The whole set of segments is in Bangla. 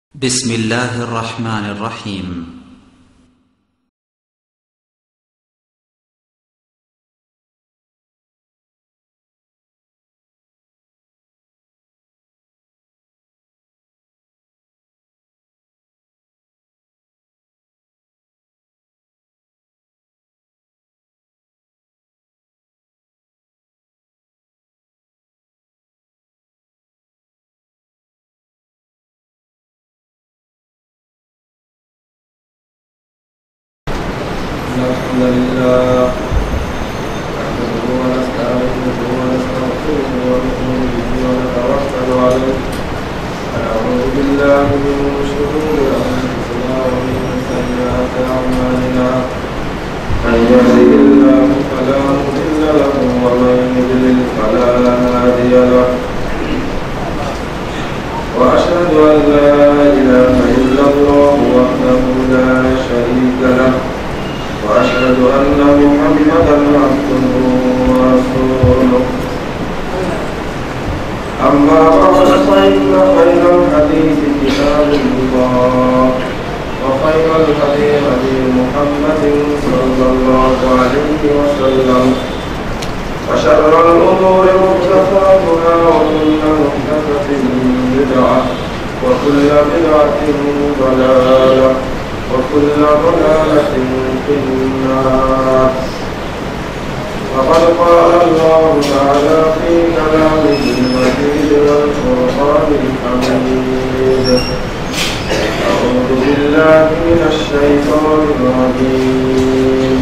بسم الله الرحمن الرحيم. الحمد لله نحمده ونستعينه ونستغفره ونؤمن به ونتوكل عليه ونعوذ بالله من شرور انفسنا ومن سيئات اعمالنا من يهده الله فلا مضل له ومن يضلل فلا هادي له واشهد ان لا اله الا الله وحده لا شريك له وأشهد أن محمدا عبده ورسوله أما بعد فإن خير الحديث كتاب الله وخير الهدي هدي محمد صلى الله عليه وسلم وشر الأمور محدثاتها وكل محدثة بدعة وكل بدعة ضلالة وكل ضلالة في النار. وقد قال الله تعالى في كلامه المجيد والفرقان الحميد: أعوذ بالله من الشيطان الرجيم.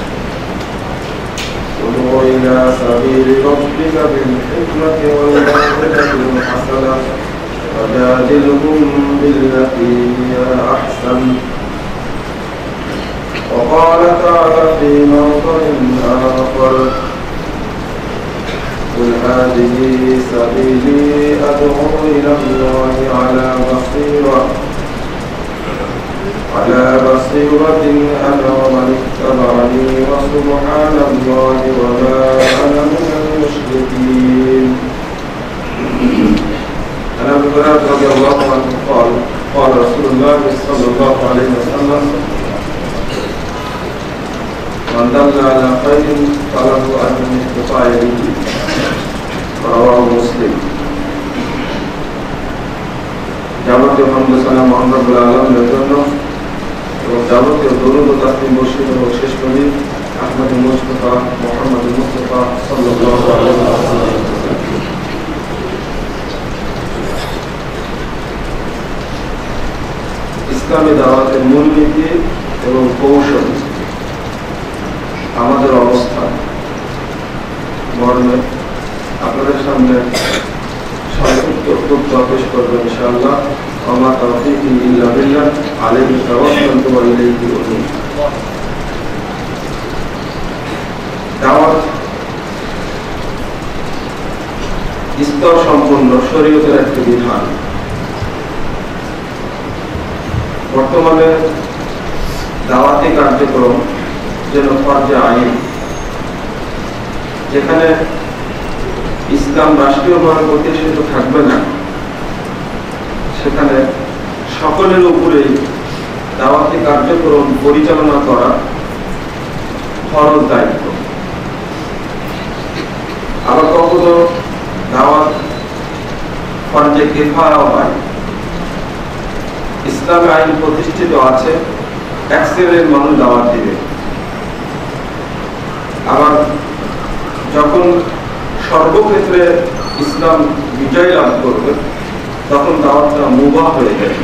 ادع إلى سبيل ربك بالحكمة والموعظة الحسنة وجادلهم بالتي هي أحسن. وقال تعالى في موضع آخر: قل هذه سبيلي أدعو إلى الله على بصيرة أنا ومن اتبعني وسبحان الله وما أنا من المشركين. عن أبي هريرة رضي الله عنه قال رسول الله صلى الله عليه وسلم: من دل على خير فله أجر مثل فاعله. رواه মুসলিম। যাবতীয় হামদ সালাম মহান রব্বুল আলামিনের জন্য এবং যাবতীয় দরুদ ও তাসলিম বর্ষিত হোক শেষ নবী আহমদ মুস্তাফা মুহাম্মদ মুস্তাফা সাল্লাল্লাহু আলাইহি ওয়াসাল্লাম। ইসলামী দাওয়াতের মূলনীতি এবং কৌশল আমাদের অবস্থান মর্মে আপনাদের সামনে সংক্ষিপ্ত পেশ করবেন ইনশাআল্লাহ। ওয়া তাওফীকি ইল্লা বিল্লাহ আলাইহি তাওয়াক্কালতু ওয়া ইলাইহি উনীব। দাওয়াত স্তর সম্পন্ন শরীয়তের একটি বিধান। বর্তমানে দাওয়াতি কার্যক্রম যেন ফরজে আইন, যেখানে ইসলাম রাষ্ট্রীয়ভাবে প্রতিষ্ঠিত থাকবে না, সেখানে সকলের উপরেই দাওয়াতি কার্যক্রম পরিচালনা করা ফরজ দায়িত্ব। আবার কখনো দাওয়াত ফরজে কিফায়া হয়। ইসলামে আইন প্রতিষ্ঠিত আছে, এক শ্রেণীর মানুষ দাওয়াত দিবে। আবার যখন সর্বক্ষেত্রে ইসলাম বিজয় লাভ করবে তখন দাওয়াতটা মুবাহ হয়ে যাবে।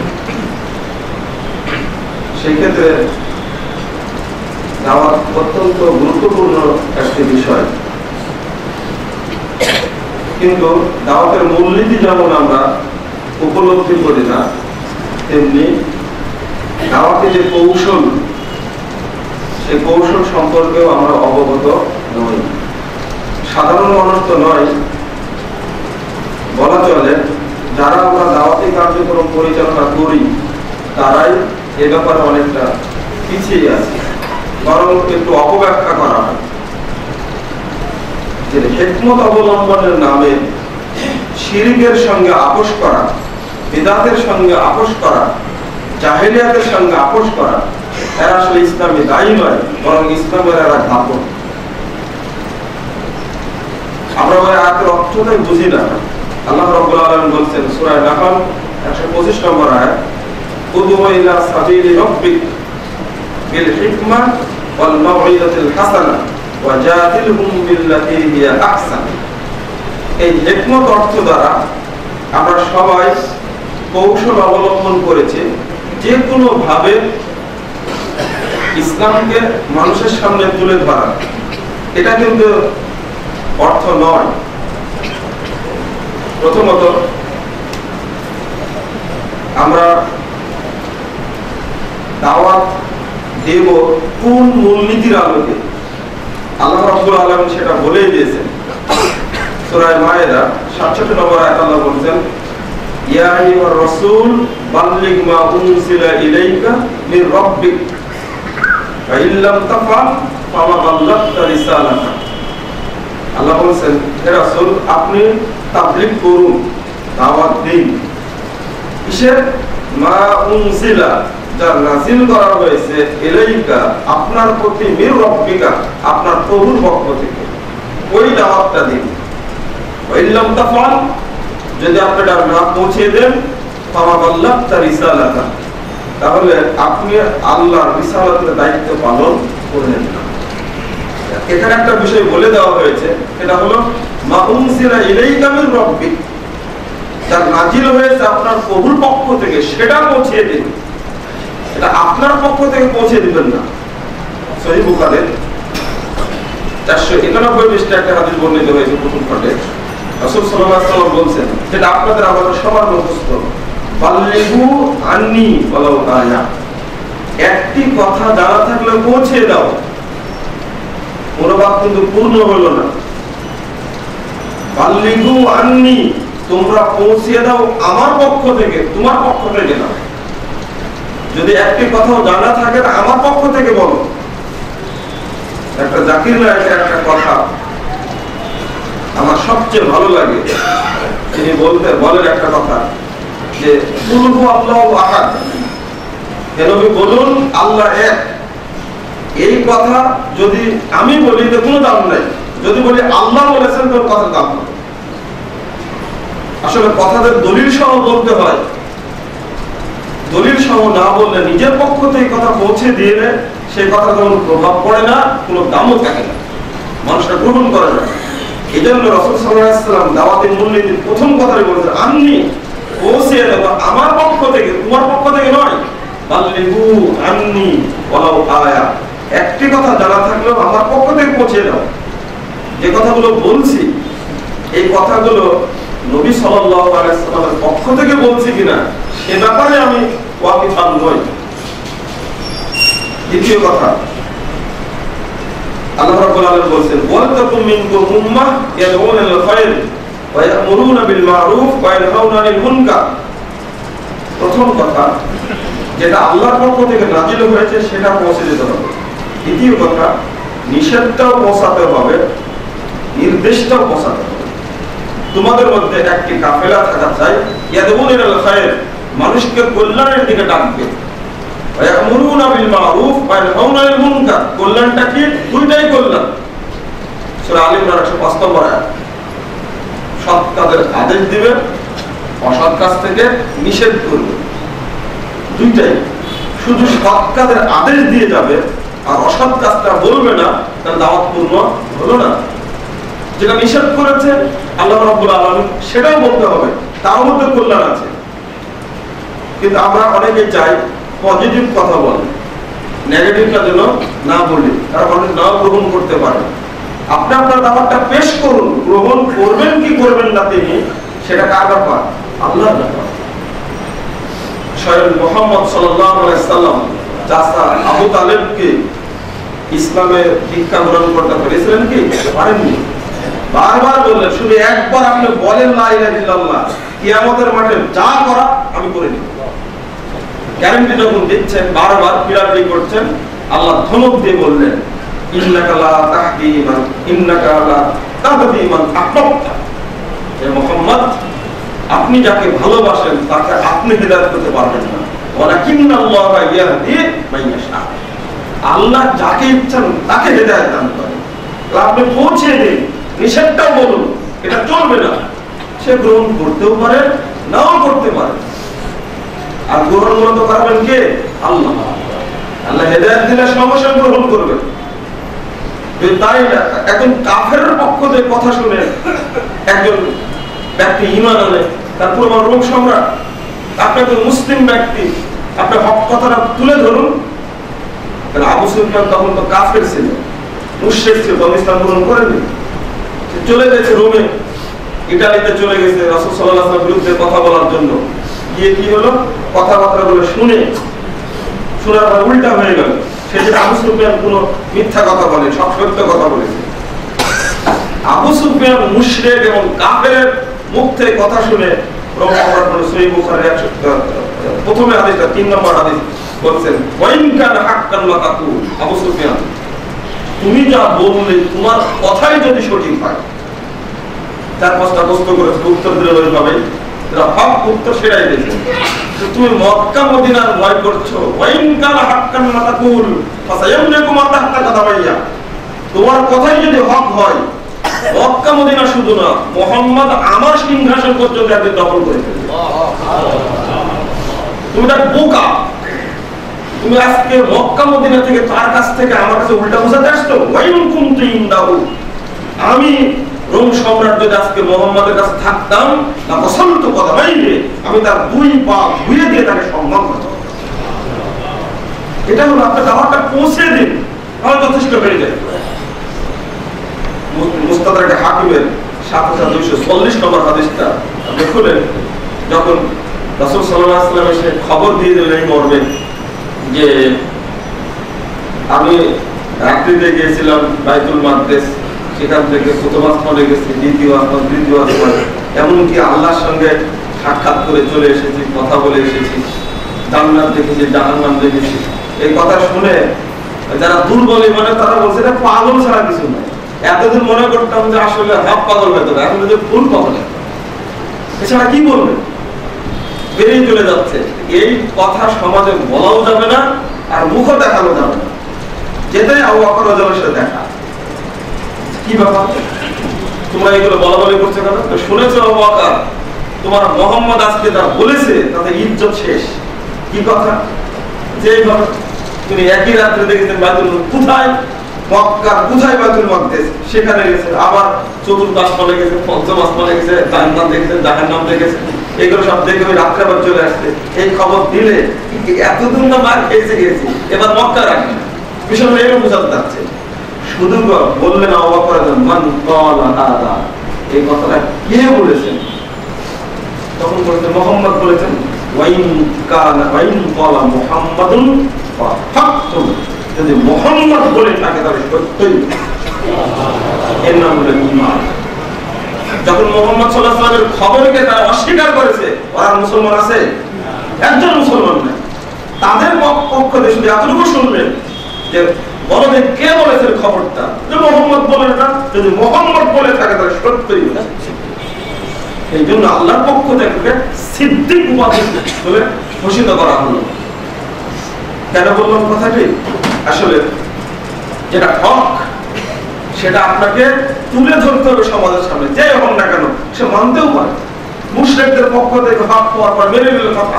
সেই ক্ষেত্রে দাওয়াত অত্যন্ত গুরুত্বপূর্ণ একটি বিষয়। কিন্তু দাওয়াতের মূলনীতি যেমন আমরা উপলব্ধি করি না, তেমনি দাওয়াতের যে কৌশল, সেই কৌশল সম্পর্কেও আমরা অবগত নই। সাধারণ মানুষ তো নয়, বলা চলে যারা আমরা দাওয়াতি কার্যক্রম পরিচালনা করি তারাই এ ব্যাপারে অনেকটা পিছিয়ে আছে। বরং একটু অপব্যাখ্যা করা হয় যে হিকমত অবলম্বনের নামে শিরকের সঙ্গে আপোষ করা বিদআতের সঙ্গে আপোষ করা, জাহেলিয়াতের সঙ্গে আপোষ করা, এরা আসলে ইসলামী দায়ী নয়, বরং ইসলামের এরা ঘাতক। আমরা ওই আয়াতের অর্থটাই বুঝি না। আল্লাহ রাব্বুল আলামিন বলছেন সূরা নাহল 125 নম্বর আয়াত, উদউ ইলা সাবিলি রাব্বিক বিল হিকমা ওয়াল মাউইযাতিল হাসানা ওয়াজাদিলহুম বিল্লাতী হিয়া আহসান। এই হিকমত অর্থ দ্বারা আমরা সবাই কৌশল অবলম্বন করেছি যে কোনো ভাবে ইসলামকে মানুষের সামনে তুলে ধরা। এটা কিন্তু অর্থ নয়। প্রথমত আমরা দাওয়াত দেব কোন মূলনীতির আলোকে? আল্লাহ রাব্বুল আলামিন সেটা বলেই দিয়েছেন। সূরা মায়েদা 67 নম্বর আয়াতে আল্লাহ বলেন, ইয়া আইয়ুহার রাসূল বাল্লিগ মা উনজিলা ইলাইকা মির রাব্বিক ফা ইন লাম তাফআল ফামা বাল্লাগতা রিসালাতা। আল্লাহ বলেন, হে রাসূল, আপনি তাবলীগ করুন, দাওয়াত দিন। কিসের? মা উনজিলা, যা নাযিল করা হয়েছে, ইলাইকা, আপনার প্রতি, মির রাব্বিকা, আপনার প্রভুর পক্ষ থেকে, ওই দাওয়াতটা দিন। ওয়া ইন লাম তাফআল, যদি আপনি এটা না পৌঁছে দেন, ফামা বাল্লাগতা রিসালাতা, তাহলে আপনি আল্লাহর রিসালাতের দায়িত্ব পালন করলেন না। এখানে একটা বিষয় বলে দেওয়া হয়েছে, এটা হলো মা উনজিলা ইলাইকা মির রাব্বিক, যা নাযিল হয়েছে আপনার প্রভুর পক্ষ থেকে, সেটা পৌঁছে দিন। এটা আপনার পক্ষ থেকে পৌঁছে দিবেন না। সহিহ বুখারী 491 পৃষ্ঠায় একটা হাদিস বর্ণিত হয়েছে প্রথম খণ্ডে। রাসূল সাল্লাল্লাহু আলাইহি ওয়াসাল্লাম বলেন, যেটা আপনাদের আমাদের সবার মুখস্থ, বাল্লিগু আন্নি ওয়ালাউ আয়া, একটি কথা জানা থাকলে পৌঁছে দাও। অনুবাদ কিন্তু পূর্ণ হলো না। বাল্লিগু আন্নি, তোমরা পৌঁছে দাও আমার পক্ষ থেকে, তোমার পক্ষ থেকে না। যদি একটি কথাও জানা থাকে না, আমার পক্ষ থেকে বলো। একটা জাকির নায়েকের একটা কথা আমার সবচেয়ে ভালো লাগে। তিনি বলেন একটা কথা, যে কুল হু আল্লাহু আহাদ, হে নবী বলুন আল্লাহ এক। এই কথা যদি আমি বলি তো কোনো দাম নাই, যদি বলি আল্লাহ বলেছেন তোর কথার দাম হবে। আসলে কথাদের দলিল সহ বলতে হয়। দলিল সহ না বললে, নিজের পক্ষ থেকে কথা পৌঁছে দিয়ে সেই কথা কোনো প্রভাব পড়ে না, কোনো দামও থাকে না, মানুষরা গ্রহণ করে না। এই জন্য রাসূল সাল্লাল্লাহু আলাইহি ওয়াসাল্লাম দাওয়াতের মূলনীতির প্রথম কথাই বলেছেন, আন্নি, পৌঁছে দেব আমার পক্ষ থেকে, তোমার পক্ষ থেকে নয়। বাল্লিগু আন্নি ওয়ালাউ আয়া, একটি কথা জানা থাকলেও আমার পক্ষ থেকে পৌঁছে দাও। যে কথাগুলো বলছি, এই কথাগুলো নবী সাল্লাল্লাহু আলাইহি ওয়াসাল্লামের পক্ষ থেকে বলছি কিনা, এ ব্যাপারে আমি ওয়াকিফান নই। দ্বিতীয় কথা, আল্লাহ রাব্বুল আলামিন বলেন, ওয়া তাকুম মিনকুম উম্মাহ ইয়াদউনা ইলাল খায়র ওয়া ইয়া'মুরুনা বিল মা'রুফ ওয়া ইয়ানহাউনা আনিল মুনকার। প্রথম কথা, যেটা আল্লাহর পক্ষ থেকে নাযিল হয়েছে সেটা পৌঁছে দিতে হবে। দ্বিতীয় কথা, নিষেধটাও পৌঁছাতে হবে, নির্দেশটাও পৌঁছাতে হবে। তোমাদের মধ্যে একটি কাফেলা থাকা চাই, ইয়াদউনা ইলাল খায়র, মানুষকে কল্যাণের দিকে ডাকবে, ওয়া ইয়া'মুরুনা বিল মা'রুফ ওয়া ইয়ানহাউনা আনিল মুনকার। কল্যাণটা কি? দুইটাই কল্যাণ। সূরা আল ইমরান 105 নম্বর আয়াত। সৎ কাজের আদেশ দিবে, অসৎ কাজ থেকে নিষেধ করবে, দুইটাই। শুধু সৎ কাজের আদেশ দিয়ে যাবে আর অসৎ কাজটা বলবে না, তার দাওয়াত পূর্ণ হলো না। যেটা নিষেধ করেছে আল্লাহ রাব্বুল আলামিন, সেটাও বলতে হবে, তার মধ্যে কল্যাণ আছে। কিন্তু আমরা অনেকে চাই পজিটিভ কথা বলে, নেগেটিভটা যেন না বলি, তারা মানুষ নাও গ্রহণ করতে পারে। আপনি আপনার দাওয়াতটা পেশ করুন, গ্রহণ করবেন কি করবেন না তিনি, সেটা কার ব্যাপার? আল্লাহর ব্যাপার। স্বয়ং মুহাম্মদ সাল্লাল্লাহু আলাইহি ওয়াসাল্লাম চাচা আবু তালেবকে ইসলামে দীক্ষা গ্রহণ করতে পেরেছিলেন কি? পারেননি। বারবার বললেন, শুধু একবার আপনি বলেন লা ইলাহা ইল্লাল্লাহ, কিয়ামতের মাঠে যা করা আমি করে দিব। গ্যারান্টি যখন দিচ্ছেন, বারবার পিরাপি করছেন, আল্লাহ ধমক দিয়ে বললেন, ইন্নাকা লা তাহদি মান, ইন্নাকা লা তাহদি মান আহবাবতা। হে মুহাম্মদ, আপনি যাকে ভালোবাসেন তাকে আপনি হেদায়েত করতে পারবেন না। ওয়ালাকিন্নাল্লাহা ইয়াহদি মান ইয়াশা, আল্লাহ যাকে ইচ্ছেন তাকে হেদায়েত দান করেন। আপনি পৌঁছে দিন, নিষেধটাও বলুন, এটা চলবে না। সে গ্রহণ করতেও পারে, নাও করতে পারে। আর গ্রহণ মূলত করবেন কে? আল্লাহ। আল্লাহ হেদায়েত দিলে সমস্যা গ্রহণ করবে। তাই না, একজন কাফের পক্ষ থেকে কথা শুনে একজন ব্যক্তি ঈমান আনে, তারপর আমার রোম সম্রাট, আপনি একজন মুসলিম ব্যক্তি, আপনি হক কথাটা তুলে ধরুন। আবু সুফিয়ান তখন তো কাফের ছিল, মুশরিক ছিল, ইসলাম গ্রহণ করেনি। চলে গেছে রোমে, ইতালিতে চলে গেছে রাসূল সাল্লাল্লাহু আলাইহি ওয়াসাল্লামের বিরুদ্ধে কথা বলার জন্য। গিয়ে কি হলো, কথাবার্তাগুলো শোনার পর উল্টা হয়ে গেল। সেটা আবু সুফিয়ান কোনো মিথ্যা কথা বলে, সব সত্য কথা বলেছে। আবু সুফিয়ান মুশরিক এবং কাফেরের মুখ থেকে কথা শুনে রোম সম্রাট সহিহ বুখারীর প্রথমে হাদিসটা 3 নম্বর হাদিস বলছেন, ওয়াইন কান হাক্কান লাকাতু, আবু সুফিয়ান তুমি যা বললে তোমার কথাই যদি সঠিক হয়। 4-5টা প্রশ্ন করেছে, উত্তর দিলে ওইভাবে এরা হক উত্তর সেটাই দিয়েছে। তুমি মক্কা মদিনার ভয় করছো, ওয়াইন কান হাক্কান লাকাতুল ফাসায়ামলিকুম তাহতা কাদাবাইয়া, তোমার কথাই যদি হক হয়, মক্কা মদিনা শুধু না, মুহাম্মদ আমার সিংহাসন পর্যন্ত একদিন দখল করে ফেলবে। তুমি একটা বোকা, তুমি আজকে মক্কা মদিনা থেকে তার কাছ থেকে আমার কাছে উল্টা বোঝাতে আসছো। ওয়াইন কুনতু ইনদাহু, আমি রোম সম্রাট যদি আজকে মুহাম্মাদের কাছে থাকতাম না বসন্ত কথা বাইরে, আমি তার 2 পা ধুয়ে দিয়ে তাকে সম্মান করতাম। এটা হলো আপনার দাওয়াতটা পৌঁছে দিন, তাহলে যথেষ্ট হয়ে যায়। মুস্তাদরাক হাকিমের 7240 নম্বর হাদিসটা দেখুন, যখন রাসূল সাল্লাল্লাহু আলাইহি ওয়াসাল্লাম এসে খবর দিয়ে দিলেন এই মর্মে যে আমি রাত্রিতে গিয়েছিলাম বাইতুল মাকদিস, সেখান থেকে প্রথম আসমানে গেছি, দ্বিতীয় আসমান, তৃতীয় আসমান, এমনকি আল্লাহর সঙ্গে সাক্ষাৎ করে চলে এসেছি, কথা বলে এসেছি, জান্নাত দেখেছি, জাহান্নাম দেখেছি। এই কথা শুনে যারা দুর্বল মানে তারা বলছে এটা পাগল ছাড়া কিছু নয়। এতদিন মনে করতাম যে আসলে হাফ পাগল হয়ে যাবে, এখন যে ফুল পাগল, এছাড়া কি বলবে, বেরিয়ে চলে যাচ্ছে। এই কথা সমাজে বলাও যাবে না, আর মুখও দেখানো যাবে না। যেটাই আবু বকর রাদিয়াল্লাহু আনহু দেখা, কি ব্যাপার তোমরা এগুলো বলা বলি করছো কেন? তো শুনেছো আবু বকর, তোমার মুহাম্মদ আজকে যা বলেছে তাতে ইজ্জত শেষ। কি কথা? যে তুমি একই রাত্রে দেখেছেন বাইতুল কোথায়, মক্কার কোথায় বাইতুল মাকদিস, সেখানে গেছে, আবার চতুর্থ আসমানে গেছে, পঞ্চম আসমানে গেছে, জান্নাত দেখেছে, জাহান্নাম দেখেছে, এগুলো সব দেখে ওই রাত্রে আবার চলে আসছে। এই খবর দিলে এতদিন তো মার খেয়েছে গেছি, এবার মক্কা রাখি বিষয়টা এরকম বোঝাতে যাচ্ছে। শুধু বললেন আবু বকর মান ক্বালা হাদা, এই কথাটা কে বলেছেন? তখন বলতে মুহাম্মদ বলেছেন, ওয়াইন ক্বালা মুহাম্মাদুন ফাহাক্তুম, যদি মুহাম্মদ বলে থাকে তাহলে সত্যই, এর নাম হলো ঈমান। যখন মুহাম্মদ সাল্লাল্লাহু আলাইহি ওয়াসাল্লামের খবরকে তারা অস্বীকার করেছে, ওরা মুসলমান আছে? একজন মুসলমান নেই। তাদের পক্ষ থেকে শুধু এতটুকু শুনলেন যে বলবে কে বলেছে খবরটা, যে মুহাম্মদ বলে না, যদি মুহাম্মদ বলে থাকে তাহলে সত্যই। এই জন্য আল্লাহর পক্ষ থেকে সিদ্দিক উপাধি বলে ঘোষিত করা হলো। কেন বললাম কথাটি? আসলে যেটা হক সেটা আপনাকে তুলে ধরতে হবে সমাজের সামনে, যে হোক না কেন সে মানতেও পারে। মুশরিকদের পক্ষ থেকে হক পাওয়ার পর মেনে নিলে কথা,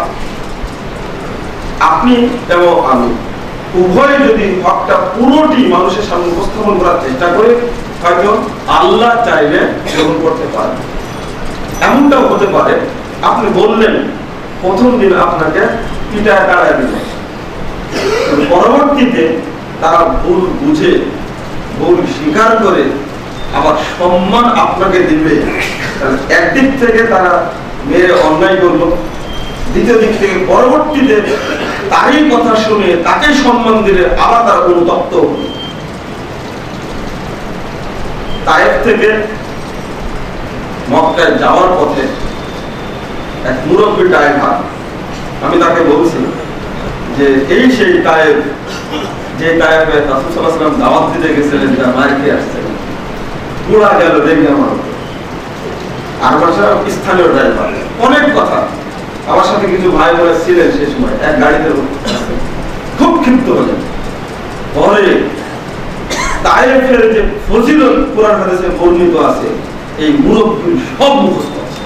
আপনি এবং আমি উভয় যদি হকটা পুরোটি মানুষের সামনে উপস্থাপন করার চেষ্টা করে, হয়তো আল্লাহ চাইলে গ্রহণ করতে পারে। এমনটাও হতে পারে আপনি বললেন, প্রথম দিন আপনাকে পিটায় তাড়ায় দিল, পরবর্তীতে তারা ভুল বুঝে, ভুল স্বীকার করে আবার সম্মান আপনাকে দিবে। একদিক থেকে তারা মেয়ে অন্যায় করলো, দ্বিতীয় দিক থেকে পরবর্তীতে তারই কথা শুনে তাকে সম্মান দিলে আবার তারা অনুতপ্ত হলো। তায়েফ থেকে মক্কায় যাওয়ার পথে এক মুরব্বী ড্রাইভার, আমি তাকে বলছি যে এই সেই তায়েফ, যে তায়েফে রাসূল সাল্লাল্লাহু আলাইহি ওয়াসাল্লাম দাওয়াত দিতে গেছিলেন, যা মার খেয়ে আসছেন, পুরা গেল দেখি আমার। আর ভাষা স্থানীয় ড্রাইভার, অনেক কথা। আমার সাথে কিছু ভাই বোনেরা ছিলেন সে সময়, এক গাড়িতে খুব ক্ষিপ্ত হলেন। পরে তায়েফের যে ফজিলত কোরআন হাদিসে বর্ণিত আছে, এই মুরব্বির সব মুখস্থ আছে,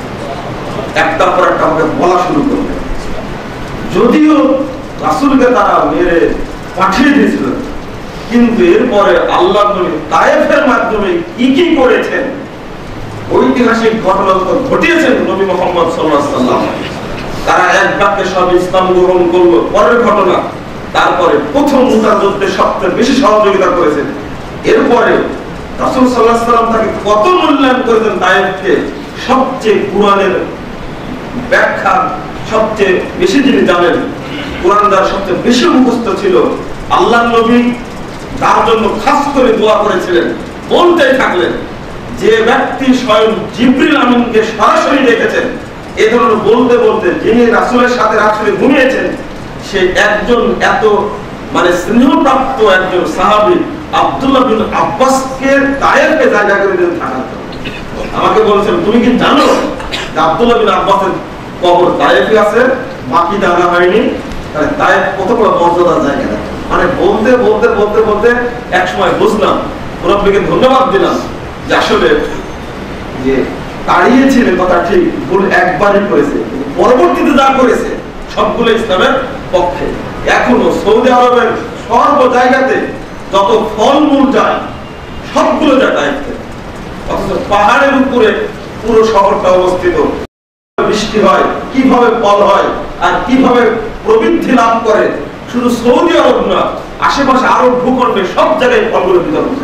একটার পর একটা আমাকে বলা শুরু করলেন। যদিও রাসূলকে তারা মেরে পাঠিয়ে দিয়েছিলেন, কিন্তু এরপরে আল্লাহ নবী তায়েফের মাধ্যমে কি কি করেছেন, ঐতিহাসিক ঘটনা তো ঘটিয়েছেন নবী মুহাম্মদ সাল্লাল্লাহু আলাইহি ওয়াসাল্লাম। তারা এক বাক্যে সব ইসলাম গ্রহণ করলো, পরের ঘটনা। তারপরে প্রথম মুতার যুদ্ধে সবচেয়ে বেশি সহযোগিতা করেছেন। এরপরে রাসূল সাল্লাল্লাহু আলাইহি ওয়াসাল্লাম তাকে কত মূল্যায়ন করেছেন তায়েফকে। সবচেয়ে কুরআনের ব্যাখ্যা সবচেয়ে বেশি যিনি জানেন, কুরআন দ্বারা সবচেয়ে বেশি মুখস্থ ছিল, আল্লাহর নবী তার জন্য খাস করে দোয়া করেছিলেন। বলতেই থাকলেন, যে ব্যক্তি স্বয়ং জিবরিল আমিনকে সরাসরি দেখেছেন, এই ধরনের বলতে বলতে যিনি রাসূলের সাথে রাত্রে ঘুমিয়েছেন, সে একজন এত স্নেহপ্রাপ্ত একজন সাহাবী আব্দুল্লাহ বিন আব্বাসকে তায়েফে জায়গা করে দিতে থাকার। আমাকে বলেছেন, তুমি কি জানো যে আব্দুল্লাহ বিন আব্বাসের কবর তায়েফে আছে, বাকি জানা হয়নি? তাহলে তায়েফ কত বড় মর্যাদার জায়গা। বলতে বলতে বলতে বলতে এক সময় বুঝলাম, মুরব্বিকে ধন্যবাদ দিলাম যে আসলে যে তাড়িয়েছিলেন কথা ঠিক, ভুল একবারই করেছে, পরবর্তীতে যা করেছে সবগুলো ইসলামের পক্ষে। এখনো সৌদি আরবের সর্ব জায়গাতে যত ফলমূল যায় সবগুলো যায় তায়েফে, অথচ পাহাড়ের উপরে পুরো শহরটা অবস্থিত। বৃষ্টি হয়, কিভাবে ফল হয় আর কিভাবে প্রবৃদ্ধি লাভ করে, শুধু সৌদি আরব না, আশেপাশে আরব ভূখণ্ডে সব জায়গায় ফলগুলো বিতরণ করে।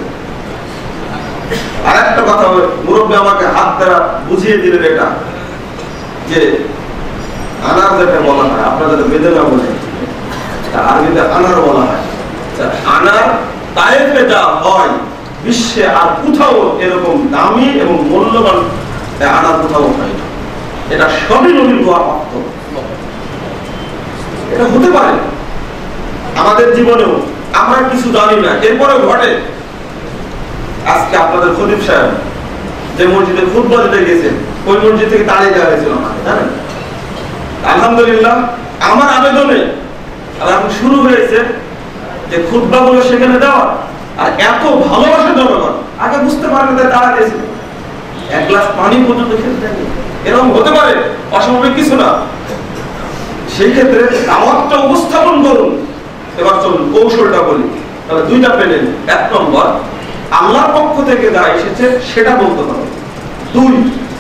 আর একটা কথা, মুরব্বী আমাকে হাত দ্বারা বুঝিয়ে দিলেন এটা, যে আনার যেটা বলা হয়, আপনাদের বেদনা বলে, আরবিতে আনার বলা হয়। আনার তায়েফে যা হয়, বিশ্বে আর কোথাও এরকম দামি এবং মূল্যবান আনার কোথাও হয় না। এটা সবই নবীর দোয়া প্রাপ্ত। এটা হতে পারে আমাদের জীবনেও, আমরা কিছু জানি না, এরপরেও ঘটে। আজকে আপনাদের খতিব সাহেব যে মসজিদে খুতবা দিতে গেছেন, ওই মসজিদ থেকে তাড়িয়ে দেওয়া হয়েছিল আমাকে, জানেন? আলহামদুলিল্লাহ আমার আবেদনে এখন শুরু হয়েছে যে খুতবা গুলো সেখানে দেওয়া। আর এত ভালোবাসা জনগণ, আগে বুঝতে পারেন তাই তাড়া দিয়েছিল, এক গ্লাস পানি পর্যন্ত খেতে দেয়নি। এরকম হতে পারে, অস্বাভাবিক কিছু না। সেই ক্ষেত্রে দাওয়াতটা উপস্থাপন করুন। এবার চলুন কৌশলটা বলি। তাহলে দুইটা পেলেন, এক নম্বর আল্লাহর পক্ষ থেকে যা এসেছে সেটা বলতে হবে, দুই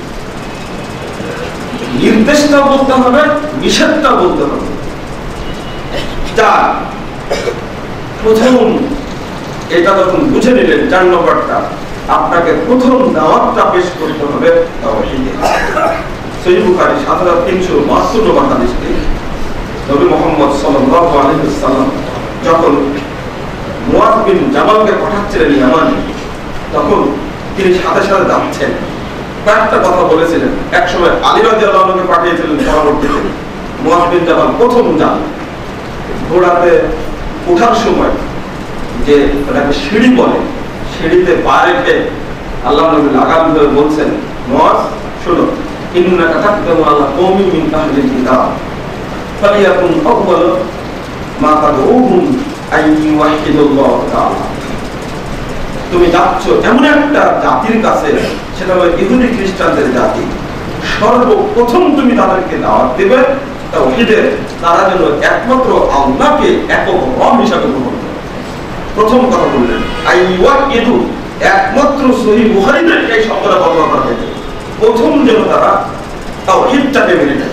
নির্দেশটা বলতে হবে, নিষেধটা বলতে হবে, চার প্রথম এটা যখন বুঝে নিলেন, চার নম্বরটা আপনাকে প্রথম দাওয়াতটা পেশ করতে হবে তাওহীদে। সহিহ বুখারী 7372 নম্বর হাদিসটি, নবী মুহাম্মদ সাল্লাল্লাহু আলাইহি ওয়াসাল্লাম যখন মুআয বিন জামালকে পাঠাচ্ছিলেন ইয়ামান, তখন তিনি সাথে সাথে যাচ্ছেন। একটা কথা বলেছিলেন, একসময় আলী রাদিয়াল্লাহু আনহুকে পাঠিয়েছিলেন পরবর্তীতে। মুআয বিন জামাল প্রথম যান, ঘোড়াতে ওঠার সময় যে ওটাকে সিঁড়ি বলে, সিঁড়িতে পা রেখে আল্লাহ নবী লাগাম ধরে বলছেন, মুআয শোনো, ইন্নাকা তাকদামু আলা কওমিন মিন আহলিল কিতাব ফালিয়াকুন আউওয়াল মা তাদউহুম আইয়ুওয়াহিদুল্লাহ তাআলা। তুমি যাচ্ছ এমন একটা জাতির কাছে, সেটা হলো ইহুদি খ্রিস্টানদের জাতি। সর্বপ্রথম তুমি তাদেরকে দাওয়াত দেবে তাওহীদের, তারা যেন একমাত্র আল্লাহকে একক রব হিসাবে গ্রহণ করে। প্রথম কথা বললেন আইয়ুওয়াহিদু, একমাত্র সহিহ বুখারীতে এই শব্দটা ব্যবহার করা হয়েছে। প্রথম যেন তারা তাওহীদটাকে মেনে নেয়,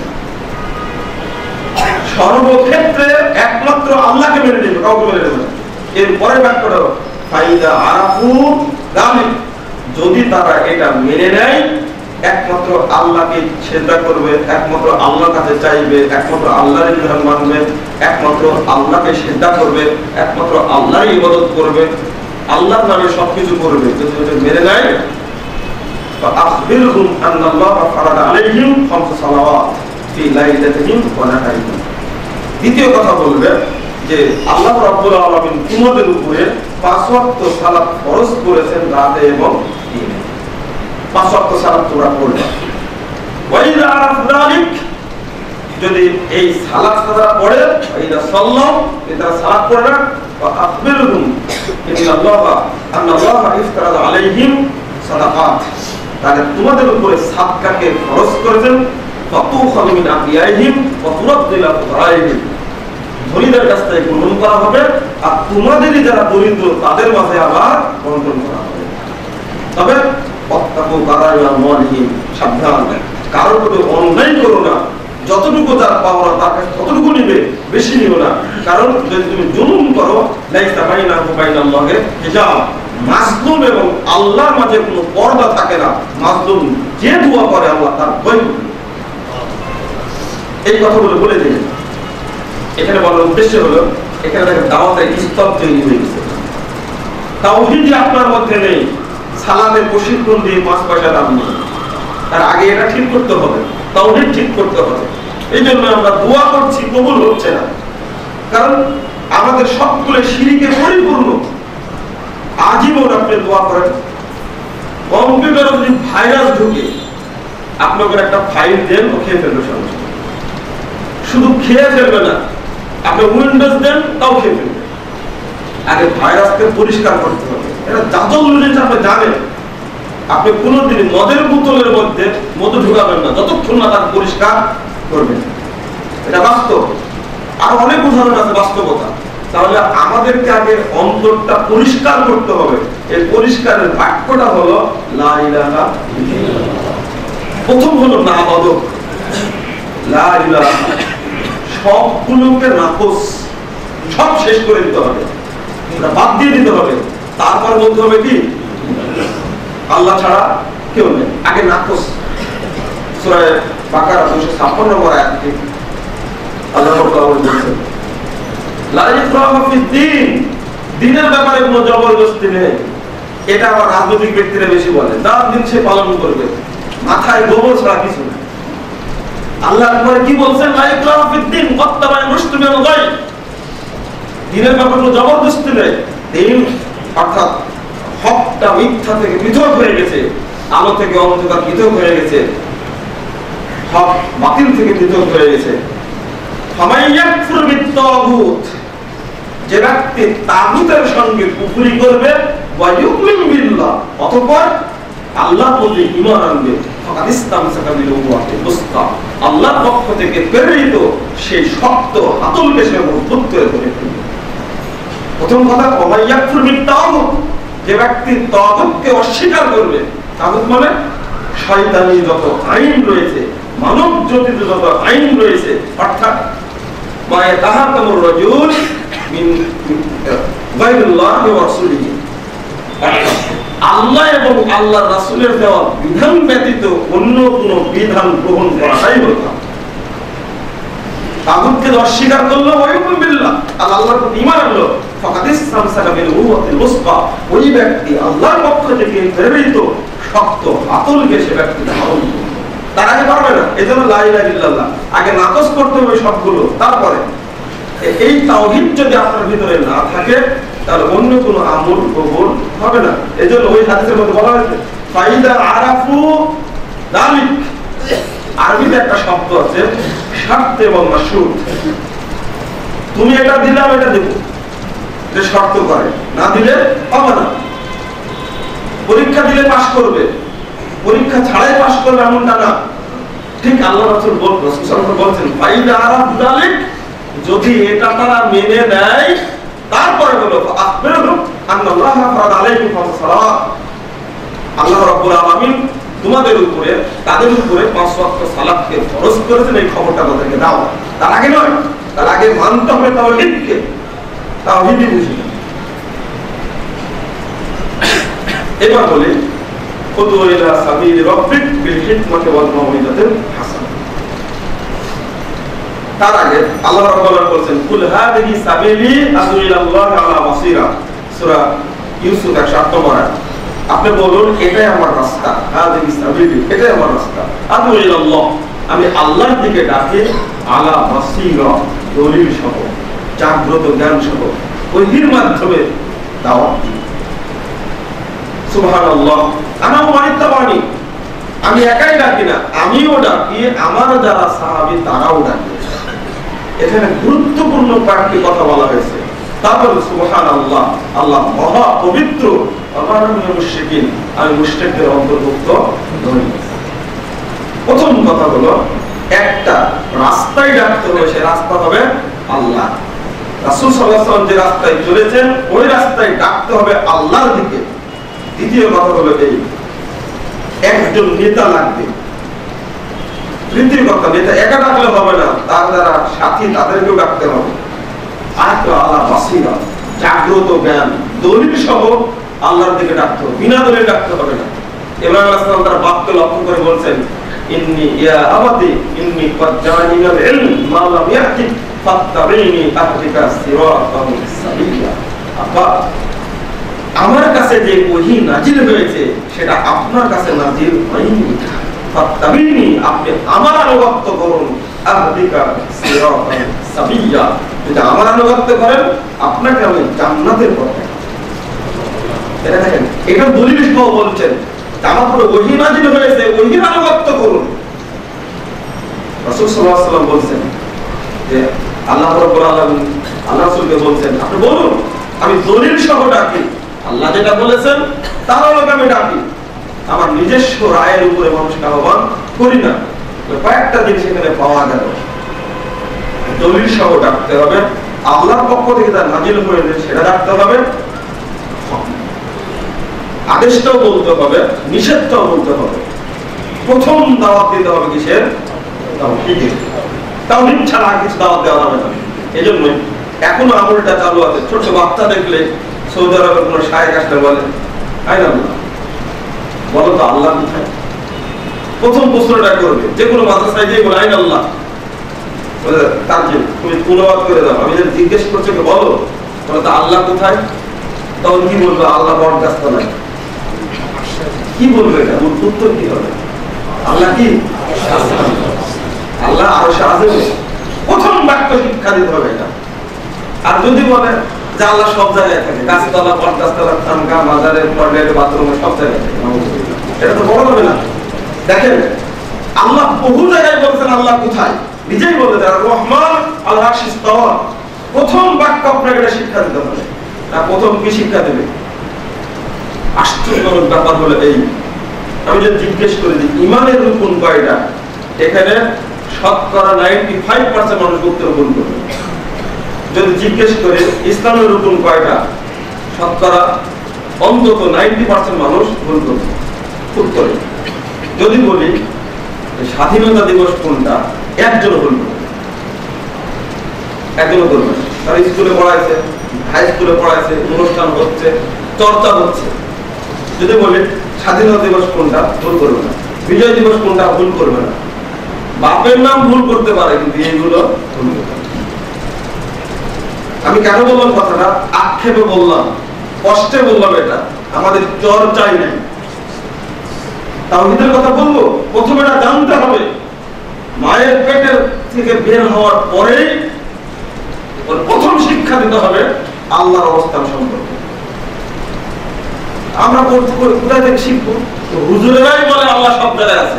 সর্বক্ষেত্রে একমাত্র আল্লাহকে মেনে নেবে, কাউকে মেনে নেবে না। এরপরে বাক্যটা ফাইদা আরাফু যালিক, যদি তারা এটা মেনে নেয়, একমাত্র আল্লাহকে সিজদা করবে, একমাত্র আল্লাহর কাছে চাইবে, একমাত্র আল্লাহর বিধান মানবে, একমাত্র আল্লাহকে সিজদা করবে, একমাত্র আল্লাহর ইবাদত করবে, আল্লাহর নামে সবকিছু করবে, যদি এটা মেনে নেয়, فأخبرهم أن الله فرض عليهم 5 صلوات في ليلتهم ونهارهم। দ্বিতীয় কথা বলবে যে আল্লাহ রাব্বুল আলামিন তোমাদের উপরে 5 ওয়াক্ত সালাত ফরজ করেছেন রাতে এবং দিনে। 5 ওয়াক্ত সালাত তোমরা পড়বে। ওয়াইদা আরাফ যালিক, যদি এই সালাত তারা পড়ে, ওয়াইদা সাল্লাম, এটা সালাত পড়ে না, ওয়া আখবিরহুম আন্নাল্লাহা ইফতারাদা আলাইহিম সাদাকাত, তাহলে তোমাদের উপরে সাদকাকে ফরজ করেছেন, ফাতুখাযু মিন আবিয়াইহিম ওয়া তুরাদ্দু ইলা ফুকারাইহিম, ধনীদের কাছ থেকে গ্রহণ করা হবে আর তোমাদেরই যারা দরিদ্র তাদের মাঝে আবার বন্টন করা হবে। তবে ওয়াত্তাকু কারাইয়াল মালিহিম, সাবধান, কারোর প্রতি অন্যায় করো না, যতটুকু তার পাওনা তার কাছে ততটুকু নিবে, বেশি নিও না। কারণ যদি তুমি জুলুম করো, লাইসা বাইনাহু ওয়া বাইনাল্লাহি হিজাব, মাজলুম এবং আল্লাহর মাঝে কোনো পর্দা থাকে না। মাজলুম যে দোয়া করে আল্লাহ তার ভয় করে। এই কথাগুলো বলে দিলেন। এখানে বলার উদ্দেশ্য হলো, এখানে দেখেন দাওয়াতের স্তর তৈরি হয়ে গেছে। তাওহীদ আপনার মধ্যে নেই, সালাতের প্রশিক্ষণ দিয়ে 5 পয়সা দাম নেই। তার আগে এটা ঠিক করতে হবে, তাওহীদ ঠিক করতে হবে। এই জন্য আমরা দোয়া করছি, কবুল হচ্ছে না, কারণ আমাদের সবগুলো শিরকে পরিপূর্ণ। আজীবন আপনি দোয়া করেন, কম্পিউটারে যদি ভাইরাস ঢুকে আপনাকে একটা ফাইল দেন, ও খেয়ে ফেলবে সমস্যা। শুধু খেয়ে ফেলবে না, আপনি উইন্ডোজ দেন, তাও খেয়ে ফেলবে। আগে ভাইরাসকে পরিষ্কার করতে হবে। এটা জাদুর জিনিস, আপনি জানেন। আপনি কোনোদিন মদের বোতলের মধ্যে মধু ঢুকাবেন না যতক্ষণ না তার পরিষ্কার করবেন। এটা বাস্তব। আর অনেক উদাহরণ আছে বাস্তবতা। তাহলে আমাদেরকে আগে অন্তরটা পরিষ্কার করতে হবে। এই পরিষ্কারের বাক্যটা হলো লা ইলাহা ইল্লাল্লাহ। প্রথম হলো না মাদক, লা ইলাহা, সবগুলোকে নাকচ, সব শেষ করে দিতে হবে, বাদ দিয়ে দিতে হবে। তারপর বলতে হবে কি আল্লাহ ছাড়া কেউ নেই। আগে নাকচ। সূরা বাকারা 256 নম্বর আয়াত থেকে আল্লাহ রাব্বুল বলেছেন, লা ইকরাহা ফিদ-দীন, দ্বীনের ব্যাপারে কোনো জবরদস্তি নেই। এটা আবার রাজনৈতিক ব্যক্তিরা বেশি বলে, যার দিন সে পালন করবে, মাথায় গোবর ছাড়া কিছু না। আল্লাহ আকবার কি বলছেন, লা ইকরাহা ফিদ-দীন ক্বাদ তাবায়ানা রুশদু মিনাল গায়, দ্বীনের ব্যাপারে কোনো জবরদস্তি নেই। দ্বীন অর্থাৎ হকটা মিথ্যা থেকে পৃথক হয়ে গেছে, আলো থেকে অন্ধকার পৃথক হয়ে গেছে, হক বাতিল থেকে পৃথক হয়ে গেছে। ফামাইয়াকফুর বিত-তাগুত, যে ব্যক্তি তাগুতের সঙ্গে কুফরি করবে, ওয়া ইউমিন বিল্লাহ, অতঃপর আল্লাহর প্রতি ঈমান আনবে, ফাকাদ ইসতামসাকা বিল উরওয়াতিল উসকা, আল্লাহর পক্ষ থেকে প্রেরিত সেই শক্ত হাতলকে সে মজবুত করে ধরে ফেলবে। প্রথম কথা, ফামাইয়াকফুর বিত-তাগুত, যে ব্যক্তি তাগুতকে অস্বীকার করবে। তাগুত মানে শয়তানি যত আইন রয়েছে, মানব জ্যোতিতে যত আইন রয়েছে, অর্থাৎ মায়া তাহাকামুর রাজুল মিন গায়রিল্লাহি ওয়া রাসূলিহি, আল্লাহ এবং আল্লাহর রাসূলের দেওয়া বিধান ব্যতীত অন্য কোনো বিধান গ্রহণ করাটাই হলো তাগুতকে অস্বীকার করলো, ওয়াইউমিন বিল্লাহ, আল্লাহর প্রতি ঈমান আনলো, ফাকাদ ইসতামসাকা বিল উরওয়াতিল উসকা, ওই ব্যক্তি আল্লাহর পক্ষ থেকে প্রেরিত শক্ত হাতলকে সে ব্যক্তি ধারণ করবে। তার আগে পারবে না। এজন্য লা ইলাহা ইল্লাল্লাহ আগে নাকচ করতে হবে সবগুলো, তারপরে। এই তাওহীদ যদি আপনার ভিতরে না থাকে, তাহলে অন্য কোনো আমল কবুল হবে না। এজন্য ওই হাদিসের মধ্যে বলা হয়েছে, ফাইদা আরাফু যালিক, আরবিতে একটা শব্দ আছে শর্ত এবং মাশরুত। তুমি এটা দিলে আমি এটা দেব, যে শর্ত করে, না দিলে হবে না। পরীক্ষা দিলে পাস করবে, পরীক্ষা ছাড়াই পাস করবে এমনটা না। ঠিক আল্লাহ রাসূল বলছেন, ফাইদা আরাফ যালিক, যদি এটা তারা মেনে নেয়, তারপরে হলো আখবিরহুম আন্নাল্লাহা ফারাদা আলাইহিম খামস সালাওয়াত, আল্লাহ রাব্বুল আলামিন তোমাদের উপরে, তাদের উপরে 5 ওয়াক্ত সালাতকে ফরজ করেছেন, এই খবরটা তাদেরকে দাও। তার আগে নয়, তার আগে মানতে হবে তাওহীদকে। তাওহীদই বুঝি। এবার বলি, উদউ ইলা সাবিলি রাব্বিক বিল হিকমাতি ওয়াল মাউইযাতিল হাসানাহ। তার আগে আল্লাহ রাব্বুল আলামিন বলেন, কুল হাযিহি সাবিলি আদউ ইলাল্লাহি আলা বাসীরা, সূরা ইউসুফ 108 নম্বর আয়াত। আপনি বলুন, এটাই আমার রাস্তা, হাযিহি সাবিলি, এটাই আমার রাস্তা, আদউ ইলাল্লাহ, আমি আল্লাহর দিকে ডাকি, আলা বাসীরা, দলিল সহ, জাগ্রত জ্ঞান সহ, ওহির মাধ্যমে দাওয়াত দিই। সুবহানাল্লাহ, আনা ওয়া ইত্তাবানি, আমি একাই ডাকি না, আমিও ডাকি, আমার যারা সাহাবী তারাও ডাকে। এখানে গুরুত্বপূর্ণ কয়েকটি কথা বলা হয়েছে। তারপর সুবহানাল্লাহ, আল্লাহ মহা পবিত্র, মুশরিকিন, আমি মুশরিকদের অন্তর্ভুক্ত নই। প্রথম কথা হলো, একটা রাস্তায় ডাকতে হবে, সেই রাস্তা হবে আল্লাহ। রাসূল সাল্লাল্লাহু আলাইহি ওয়াসাল্লাম যে রাস্তায় চলেছেন ওই রাস্তায় ডাকতে হবে আল্লাহর দিকে। দ্বিতীয় কথা হলো এই, একজন নেতা লাগবে। তৃতীয় কথা, নেতা একা ডাকলে হবে না, তার দ্বারা সাথী তাদেরকেও ডাকতে হবে। আরেকটা আল্লাহ বাসীরা, জাগ্রত জ্ঞান, দলিল সহ আল্লাহর দিকে ডাকতে হবে, বিনা দলিল ডাকতে হবে না। ইব্রাহিম আলাইহিস সালাম তার বাপকে লক্ষ্য করে বলছেন, ইন্নী ইয়া আবাতি ইন্নী ক্বাদ জাআনি মিনাল ইলম মা লাম ইয়াতিক ফাত্তাবিনি আহদিকা সিরাতান সাবিয়্যা। আব্বা, আমার কাছে যে ওহী নাজিল হয়েছে সেটা আপনার কাছে নাজিল হয়নি। ফাত্তাবিনি, আপনি আমার আনুগত্য করুন, আহদিকা সিরাতান সাবিয়্যা, যদি আমার আনুগত্য করেন আপনাকে আমি জান্নাতের পথে। এটা দেখেন, এটা দলিল সহ বলছেন, আমার পুরো ওহী নাজিল হয়েছে, ওহীর আনুগত্য করুন। রাসূল সাল্লাল্লাহু আলাইহি ওয়াসাল্লাম বলছেন যে আল্লাহ রাব্বুল আলামিন আল্লাহ রাসূলকে বলছেন, আপনি বলুন, আমি দলিল সহ ডাকি, আল্লাহ যেটা বলেছেন তার লোক আমি ডাকি, আমার নিজস্ব রায়ের উপরে মানুষকে আহ্বান করি না। কয়েকটা জিনিস এখানে পাওয়া গেল, দলিল সহ ডাকতে হবে, আল্লাহর পক্ষ থেকে তার নাজিল হয়েছে সেটা ডাকতে হবে, আদেশটাও বলতে হবে, নিষেধটাও বলতে হবে। প্রথম দাওয়াত দিতে হবে কিসের? তাওহীদের। তাওহীদ ছাড়া কিছু দাওয়াত দেওয়া যাবে না। এজন্যই এখনো আমলটা চালু আছে। ছোট বাচ্চা দেখলে সৌদি আরবের কোনো শায়েখ আসলে বলে, আইন আল্লাহ, বলো তো আল্লাহ কোথায়? প্রথম প্রশ্নটা করবে, যে কোনো মাদ্রাসায় গিয়ে বলে, আইন আল্লাহ, তার যে তুমি অনুবাদ করে দাও, আমি যদি জিজ্ঞেস করছি বলো, বলো তো আল্লাহ কোথায়? তখন কি বলবে? আল্লাহ বট গাছতলায়। কি বলবে? এটা উত্তর কি হবে? আল্লাহ কি? আল্লাহ আরশে আযিম। প্রথম বাক্য শিক্ষা দিতে হবে এটা। আর যদি বলে যে আল্লাহ সব জায়গায় থাকে, গাছতলা, বট গাছতলা, খানকা, মাজারে, টয়লেট, বাথরুমে, সব জায়গায় থাকে, এটা তো বড় হবে না। দেখেন, আল্লাহ বহু জায়গায় বলছেন আল্লাহ কোথায়, নিজেই বলে দেন রহমান আল্লাহ ইস্তাওয়া। প্রথম বাক্য আপনাকে এটা শিক্ষা দিতে হবে। না, প্রথম কি শিক্ষা দেবে? আশ্চর্যজনক ব্যাপার হলো এই, আমি যদি জিজ্ঞেস করি যে ইমানের রুকুন কয়টা, এখানে শতকরা 95% মানুষ উত্তর ভুল করবে। যদি জিজ্ঞেস করি ইসলামের রুকুন কয়টা, শতকরা অন্তত 90% মানুষ ভুল করবে উত্তরে। যদি বলি স্বাধীনতা দিবস কোনটা, একজনও ভুল করবে, একজনও করবে। তারা স্কুলে পড়াইছে, হাই স্কুলে পড়াইছে, অনুষ্ঠান হচ্ছে, চর্চা হচ্ছে। যদি বলি স্বাধীনতা দিবস কোনটা, ভুল করবে না। বিজয় দিবস কোনটা, ভুল করবে না। বাপের নাম ভুল করতে পারে, কিন্তু এইগুলো ভুল করতে পারে। আমি কেন বললাম কথাটা? আক্ষেপে বললাম, কষ্টে বললাম, এটা আমাদের চর্চাই নাই। তাওহীদের কথা বলবো, প্রথমে এটা জানতে হবে। মায়ের পেটের থেকে বের হওয়ার পরেই প্রথম শিক্ষা দিতে হবে আল্লাহর অবস্থান সম্পর্কে। আমরা কোথায় থেকে শিখবো? হুজুরেরাই বলে আল্লাহ সব জায়গায় আছে।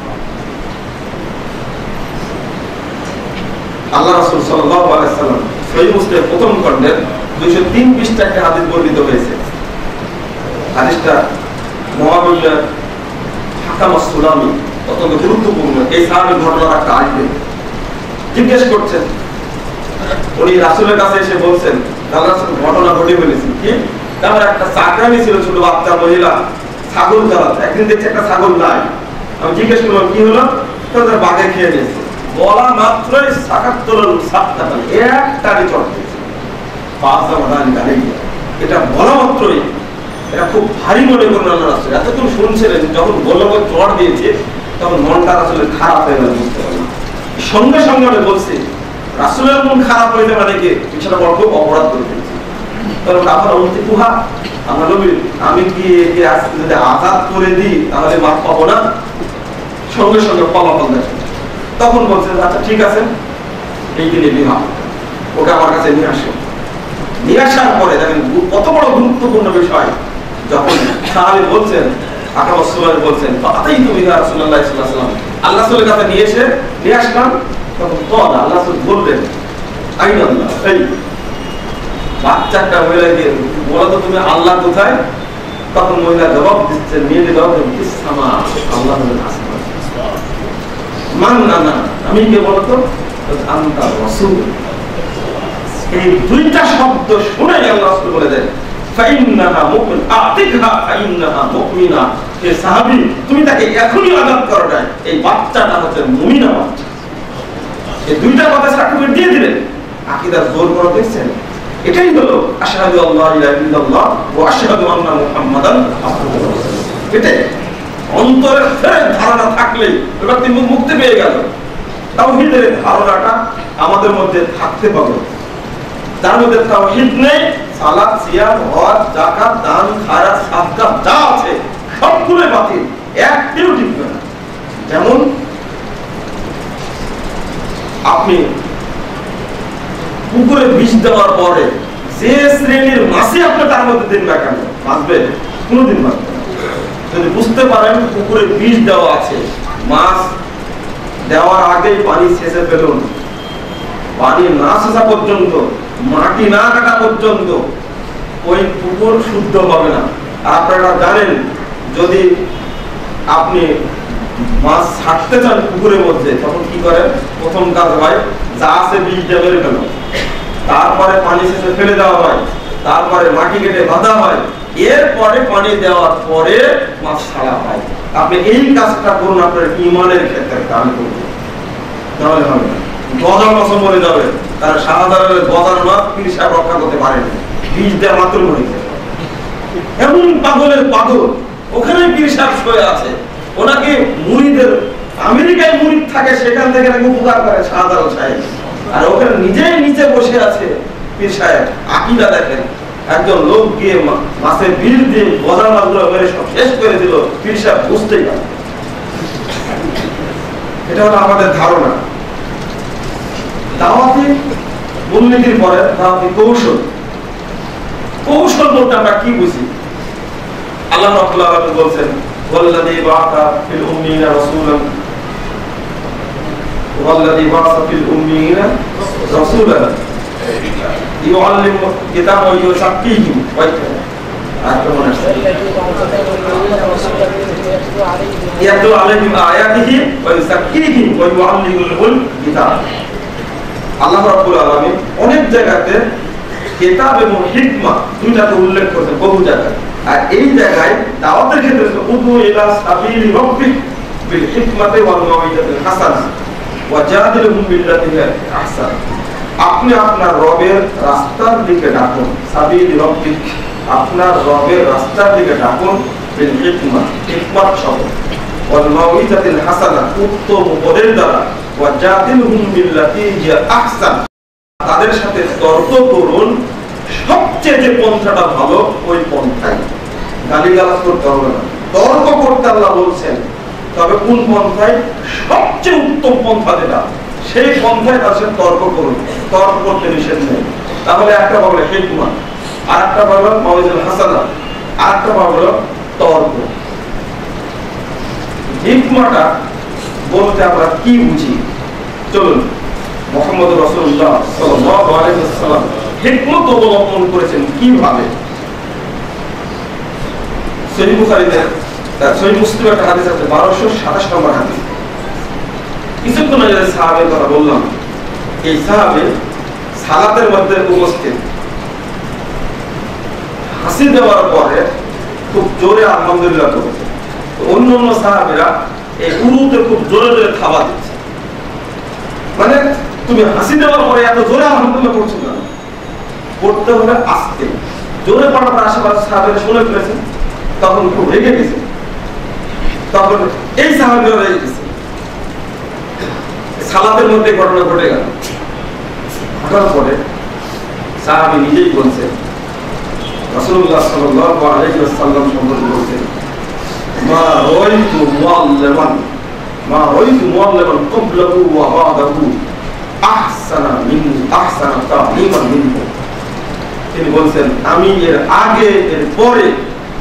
আল্লাহ রাসূল সাল্লাল্লাহু আলাইহি ওয়াসাল্লাম সহিহ মুসলিম প্রথম খণ্ডের 203 পৃষ্ঠায় একটা হাদিস বর্ণিত হয়েছে। হাদিসটা মুআবিয়া হাকাম আস-সুলামি, অত্যন্ত গুরুত্বপূর্ণ। এই সাহাবীর ঘটনার একটা আসবে, জিজ্ঞেস করছেন, উনি রাসূলের কাছে এসে বলছেন আল্লাহ রাসূল ঘটনা ঘটে ফেলেছে। কি? তার একটা চাকরানি ছিল, ছোট বাচ্চা মহিলা, ছাগল চড়াচ্ছে। একদিন দেখছে একটা ছাগল নাই। আমি জিজ্ঞেস করলাম কি হলো? তাদের বাঘে খেয়ে নিয়েছে। বলা মাত্রই একটারি চড়তে, এটা বলা মাত্রই এটা খুব ভারী মনে করুন আল্লাহ রাসূল। এতক্ষণ শুনছিলেন, যখন বললো চড় দিয়েছে তখন মনটা আসলে খারাপ হয়ে গেল, বুঝতে পারলাম। সঙ্গে সঙ্গে আমি বলছি রাসূলের মন খারাপ হয়েছে মানে কি সেটা বড় খুব অপরাধ করে ফেলছি। তখন আপনার অনুমতি কুহা, আমরা নবী, আমি কি একে আজকে যদি আজাদ করে দিই তাহলে মাফ পাবো না? সঙ্গে সঙ্গে ফলাফল দেখেন। তখন বলছেন আচ্ছা ঠিক আছে, এই দিনে বিবাহ, ওকে আমার কাছে নিয়ে আসো। নিয়ে আসার পরে দেখেন কত বড় গুরুত্বপূর্ণ বিষয়। যখন সাহাবী বলছেন আকাম রাসূলুল্লাহ বলছেন ফাতাইতু বিহা রাসূলুল্লাহ সাল্লাল্লাহু আলাইহি ওয়াসাল্লাম, আল্লাহ রাসূলের কাছে নিয়ে আসলাম। তখন আল্লাহ রাসূল বললেন আইনা আল্লাহ, এই বাচ্চাটা মহিলাকে বলো তো তুমি আল্লাহ কোথায়? তখন মহিলা জবাব দিচ্ছে, মেয়ে জবাব দিচ্ছে সামা, আল্লাহ হলেন আসমান। মান না আমি কে বলতো? আনতা রাসূল। এই দুইটা শব্দ শুনে আল্লাহ রাসূল বলে দেন ফাইন্নাহা মুমিন, আতিকহা ফাইন্নাহা মুমিনা। হে সাহাবী, তুমি তাকে এখনই আযাব করো না, এই বাচ্চাটা হচ্ছে মুমিনা বাচ্চা। এই দুইটা কথা সার্টিফিকেট দিয়ে দিলেন। আকীদার জোর করে দেখছেন, এটাই হলো আশহাদু আল্লা ইলাহা ইল্লাল্লাহ ওয়া আশহাদু আন্না মুহাম্মাদান আবদুহু ওয়া রাসূলুহু। এটাই অন্তরের ধারণা থাকলেই ব্যক্তি মুক্তি পেয়ে গেল। তাওহীদের ধারণাটা আমাদের মধ্যে থাকতে হবে। যার মধ্যে তাওহীদ নেই, সালাত, সিয়াম, হজ, যাকাত, দান, খায়রাত, সাদকা যা আছে সবগুলোই বাতিল, একটিও টিকবে না। যেমন আপনি পুকুরে বিষ দেওয়ার পরে যে শ্রেণীর মাছই আপনি তার মধ্যে দিন না কেন, বাঁচবে? কোনোদিন বাঁচবে না। যদি বুঝতে পারেন পুকুরে বিষ দেওয়া আছে, মাছ দেওয়ার আগেই পানি ছেঁচে ফেলুন, পানি না ছেঁচা পর্যন্ত, মাটি না কাটা পর্যন্ত ওই পুকুর শুদ্ধ হবে না। আর আপনারা জানেন, যদি আপনি মাছ ছাড়তে চান পুকুরের মধ্যে, তখন কি করেন? প্রথম কাজ হয় যা আছে বীজটা বের ফেলো, তারপরে পানি ছেঁচে ফেলে দেওয়া হয়, তারপরে মাটি কেটে বাঁধা হয়, এরপরে পানি দেওয়ার পরে মাছ ছাড়া হয়। আপনি এই কাজটা করুন আপনার ঈমানের ক্ষেত্রে, তাহলে করবেন, তাহলে হবে না। গজার মাছ মরে যাবে, তার সাধারণ গজার মাছ পিরসাব রক্ষা করতে পারেনি, বীজ দেওয়া মাত্র মরে যায়। এমন পাগলের পাগল, ওখানে পিরসাব শুয়ে আছে, ওনাকে মুরিদের আমেরিকায় মুরিদ থাকে, সেখান থেকে নাকি উপকার করে সাধারণ সাহেব, আর ওখানে নিজেই নিচে বসে আছে পীর সাহেব। আকীদা দেখেন, একজন লোক গিয়ে মাছের বিষ দিয়ে গজার মাছগুলো মেরে সব শেষ করে দিল, পীর সাহেব বুঝতেই পারে। এটা হলো আমাদের ধারণা। দাওয়াতি মূলনীতির পরে দাওয়াতি কৌশল। কৌশল বলতে আমরা কি বুঝি? আল্লাহ রাব্বুল আলামিন বলছেন ওয়াল্লাযী বা'আসা ফিল উম্মিয়িনা রাসূলান ওয়াল্লাযী বা'আসা ফিল উম্মিয়িনা রাসূলান ইউআল্লিমু কিতাবা ওয়া ইউযাক্কিহিম ওয়া ইয়াতলু আলাইহিম আয়াতিহি ওয়া ইউযাক্কিহিম ওয়া ইউআল্লিমুহুল কিতাব। আল্লাহ রাব্বুল আলামিন অনেক জায়গাতে কিতাব এবং হিকমা দুইটাকে উল্লেখ করেছেন, বহু জায়গায়। আর এই জায়গায় দাওয়াতের ক্ষেত্রে উদু ইলা সাবিলি রাব্বিক বিল হিকমাতি ওয়াল মাউইজাতিল হাসানা ওয়া জাদিলহুম বিল্লাতি হিয়া আহসান। আপনি আপনার রবের রাস্তার দিকে ডাকুন, সাবিলি রাব্বিক, আপনার রবের রাস্তার দিকে ডাকুন, বিল হিকমা, হিকমত সহ, ওয়াল মাউইজাতিল হাসানা, উত্তম উপদেশ দ্বারা, ওয়া জাদিলহুম বিল্লাতি হিয়া আহসান, তাদের সাথে তর্ক করুন সবচেয়ে যে পন্থাটা ভালো ওই পন্থায়। গালিগালাজ করতে হবে না, তর্ক করতে আল্লাহ বলছেন, তবে কোন পন্থায়? সবচেয়ে উত্তম পন্থা যেটা, সেই পন্থায় তার সাথে তর্ক করুন। তর্ক করতে নিষেধ নেই। তাহলে একটা ভাবলো হিকমা, আর একটা ভাবলো মাউইজাতুল হাসানা, আর একটা ভাবলো তর্ক। হিকমাটা বলতে আমরা কি বুঝি? চলুন, মুহাম্মদ রাসূলুল্লাহ সাল্লাল্লাহু আলাইহি ওয়াসাল্লাম হিকমত অবলম্বন করেছেন কিভাবে? সহিহ বুখারীতে, সহিহ মুসলিমে একটা হাদিস আছে, 1227 নম্বর হাদিস। কিছুক্ষণ আগে যে সাহাবের কথা বললাম, এই সাহাবে সালাতের মধ্যে উপস্থিত, হাসি দেওয়ার পরে খুব জোরে আলহামদুলিল্লাহ করেছে। অন্য অন্য সাহাবেরা এই উরুতে খুব জোরে জোরে থাবা দিচ্ছে। মানে তুমি হাসি দেওয়ার পরে এত জোরে আলহামদুলিল্লাহ করছো না, করতে হবে আস্তে। জোরে পড়ার পর আশেপাশে সাহাবেরা শুনে ফেলেছেন, তখন খুব রেগে গেছে। তখন এই সাহাবীরা রেগে গেছে। সালাতের মধ্যে ঘটনা ঘটে গেল। ঘটার পরে সাহাবী নিজেই বলছেন, রাসূলুল্লাহ সাল্লাল্লাহু আলাইহি ওয়াসাল্লাম সম্পর্কে বলছেন, মা রাআইতু মুআল্লিমান ক্বাবলাহু ওয়া বা'দাহু আহসানা তা'লিমান মিনহু। তিনি বলছেন, আমি এর আগে এর পরে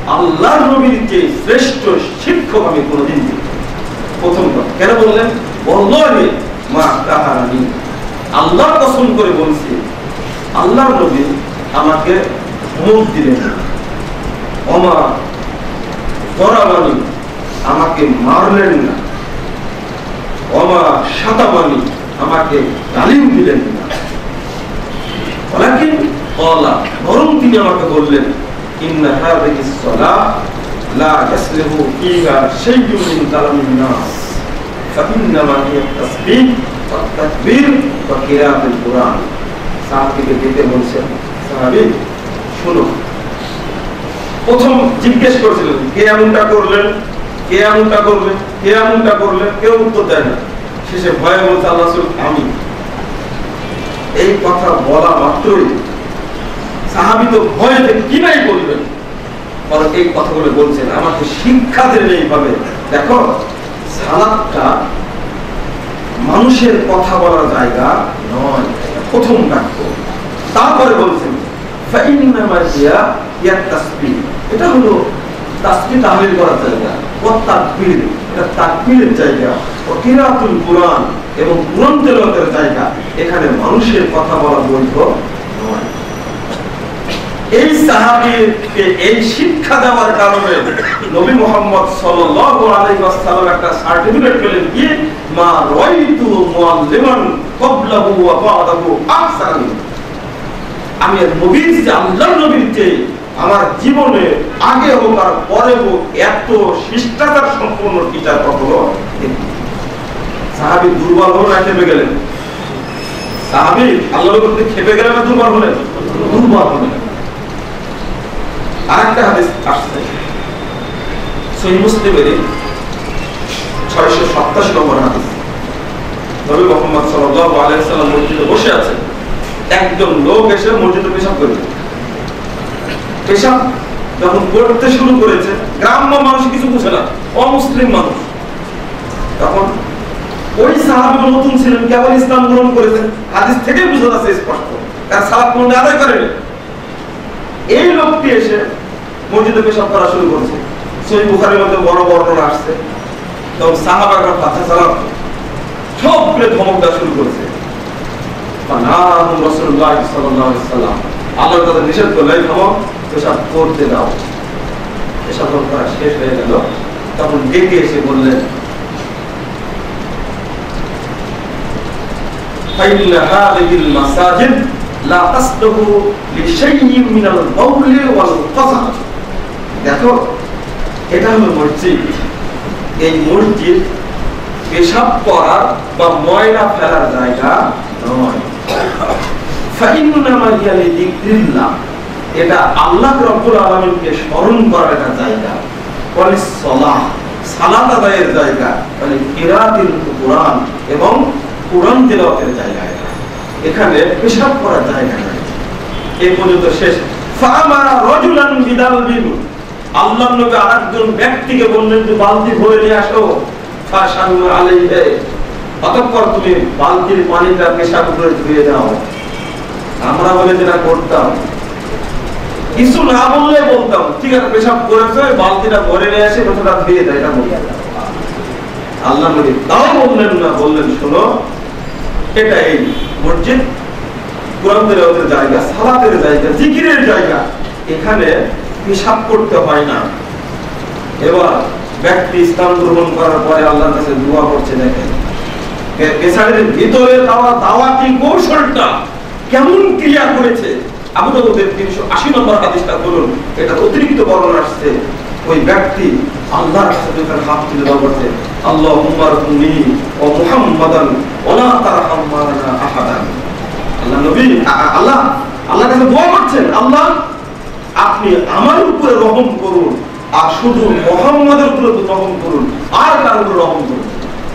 আল্লাহর নবীর চেয়ে শ্রেষ্ঠ শিক্ষক আমি কোনোদিন দিই। প্রথম কথা কেন বললেন? ওয়াল্লাহি মা কাহারানি, আল্লাহর কসম করে বলছি আল্লাহর নবী আমাকে মুখ দিলেন না, ওমা দরাবানি, আমাকে মারলেন না, ওমা শাতাবানি, আমাকে গালিও দিলেন না, ওয়ালাকিন ক্বালা, বরং তিনি আমাকে বললেন ইন্না হাযিহিস সালাহ লা ইয়াসলিহু ফিহা শাইউন মিন কালামিন নাস ফাইন্নামা হিয়া তাসবিহ ওয়া তাকবীর ওয়া কিরাআতুল কুরআন। সাহাবীকে দিতে বলছেন, সাহাবী শুনো, প্রথম জিজ্ঞেস করেছিলেন কে এমনটা করলেন, কে এমনটা করলেন, কে এমনটা করলেন, কেউ উত্তর দেয় না। শেষে ভয়ে বলছে আল্লাহ রাসূল আমি। এই কথা বলা মাত্রই সাহাবী তো ভয়েতে কি নাই বলবেন, পরে এই কথাগুলো বলছেন আমাকে শিক্ষা দেন এইভাবে। দেখো সালাতটা মানুষের কথা বলার জায়গা নয়, প্রথম বাক্য। তারপরে বলছেন ফাইন্নামা হিয়া তাসবিহ, এটা হলো তাসবিহ তাহলিল করার জায়গা, ওয়া তাকবীর এটা তাকবীরের জায়গা, ওয়া কিরাআতুল কুরআন এবং কুরআন তেলাওয়াতের জায়গা। এখানে মানুষের কথা বলা বৈধ নয়। এই সাহাবীকে এই শিক্ষা দেওয়ার কারণে নবী মুহাম্মদ সাল্লাল্লাহু আলাইহি ওয়াসাল্লাম একটা সার্টিফিকেট পেলেন কি মা রাইতু মুআল্লিমান ক্বাবলাহু ওয়া বা'দাহু আহসান। আমি নবীর যে আল্লাহর নবীর যে আমার জীবনে আগে হোক আর পরে হোক এত শিষ্টাচার সম্পন্ন টিচার কখনো দেখিনি। সাহাবী দুর্বল হলেন না খেপে গেলেন? সাহাবী আল্লাহর প্রতি খেপে গেলেন না দুর্বল হলেন? দুর্বল হলেন। আরেকটা হাদিস আসছে সহিহ মুসলিমের 687 নম্বর হাদিস। নবী মুহাম্মদ সাল্লাল্লাহু আলাইহি ওয়াসাল্লাম মসজিদে বসে আছেন, একজন লোক এসে মসজিদে পেশাব করেছে। পেশাব যখন করতে শুরু করেছে, গ্রাম্য মানুষ কিছু বুঝে না, অমুসলিম মানুষ, তখন ওই সাহাবী নতুন ছিলেন, কেবল ইসলাম গ্রহণ করেছেন, হাদিস থেকেই বুঝা যাচ্ছে স্পষ্ট, তার সালাত কোনটা আদায় করেনি। এই লোকটি এসে মসজিদে পেশাব করা শুরু করেছে। সহিহ বুখারীর মধ্যে বড় বর্ণনা আসছে, তখন সাহাবাগণ পাথা সালাম সবগুলো ধমক দেওয়া শুরু করেছে। ফানাহুম রাসূলুল্লাহ সাল্লাল্লাহু আলাইহি ওয়াসাল্লাম, আল্লাহ তাদের নিষেধ করলেন ধমক পেশাব করতে দাও। পেশাব করা শেষ হয়ে গেল, তখন ডেকে এসে বললেন ফাইন্না হাযিহিল মাসাজিদ লা তাসলুহু লিশাইইন মিনাল বাউলি ওয়াল কাযা। দেখো এটা হলো মসজিদ, এই মসজিদ পেশাব করার বা ময়লা ফেলার জায়গা নয়। ফাইন্নামা হিয়া লিযিকরিল্লাহ, এটা আল্লাহ রাব্বুল আলামিনকে স্মরণ করার একটা জায়গা। ওয়ালিস সালাহ, সালাত আদায়ের জায়গা। মানে কিরাআতুল কুরআন এবং কুরআন তেলাওয়াতের জায়গা। এখানে পেশাব করার জায়গা নাই। এই পর্যন্ত শেষ। ফামারা রাজুলান বিদালবিন, আল্লাহর নবী আরেকজন ব্যক্তিকে বললেন যে বালতি ভরে নিয়ে আসো। ফাশানু আলাইহি, অতঃপর তুমি বালতির পানিটা পেশাব করে ধুয়ে দাও। আমরা বলে যেটা করতাম, কিছু না বললে বলতাম ঠিক আছে পেশাব করেছো, বালতিটা ভরে নিয়ে এসে পেশাবটা ধুয়ে দাও, এটা বলতাম। আল্লাহ নবী তাও বললেন না, বললেন শোনো এটা এই মসজিদ কুরআন তেলাওয়াতের জায়গা, সালাতের জায়গা, জিকিরের জায়গা, এখানে পেশাব করতে হয় না। এবার ব্যক্তি ইসলাম গ্রহণ করার পরে আল্লাহর কাছে দোয়া করছে, দেখেন পেশাবের ভিতরে দাওয়াতি কৌশলটা কেমন ক্রিয়া করেছে। আবু দাউদের 380 নম্বর হাদিসটা বলুন, এটা অতিরিক্ত বর্ণনা আসছে। ওই ব্যক্তি আল্লাহর কাছে যখন হাত তুলে দোয়া করছে, আল্লাহুম্মা রহমনি ওয়া মুহাম্মাদান ওয়া লা তারহাম মা'না আহাদান। আল্লাহ নবী আল্লাহর কাছে দোয়া করছেন, আল্লাহ আপনি আমার উপরে রহম করুন, আর শুধু মুহাম্মাদের উপরে রহম করুন, আর কার উপরে রহম করুন।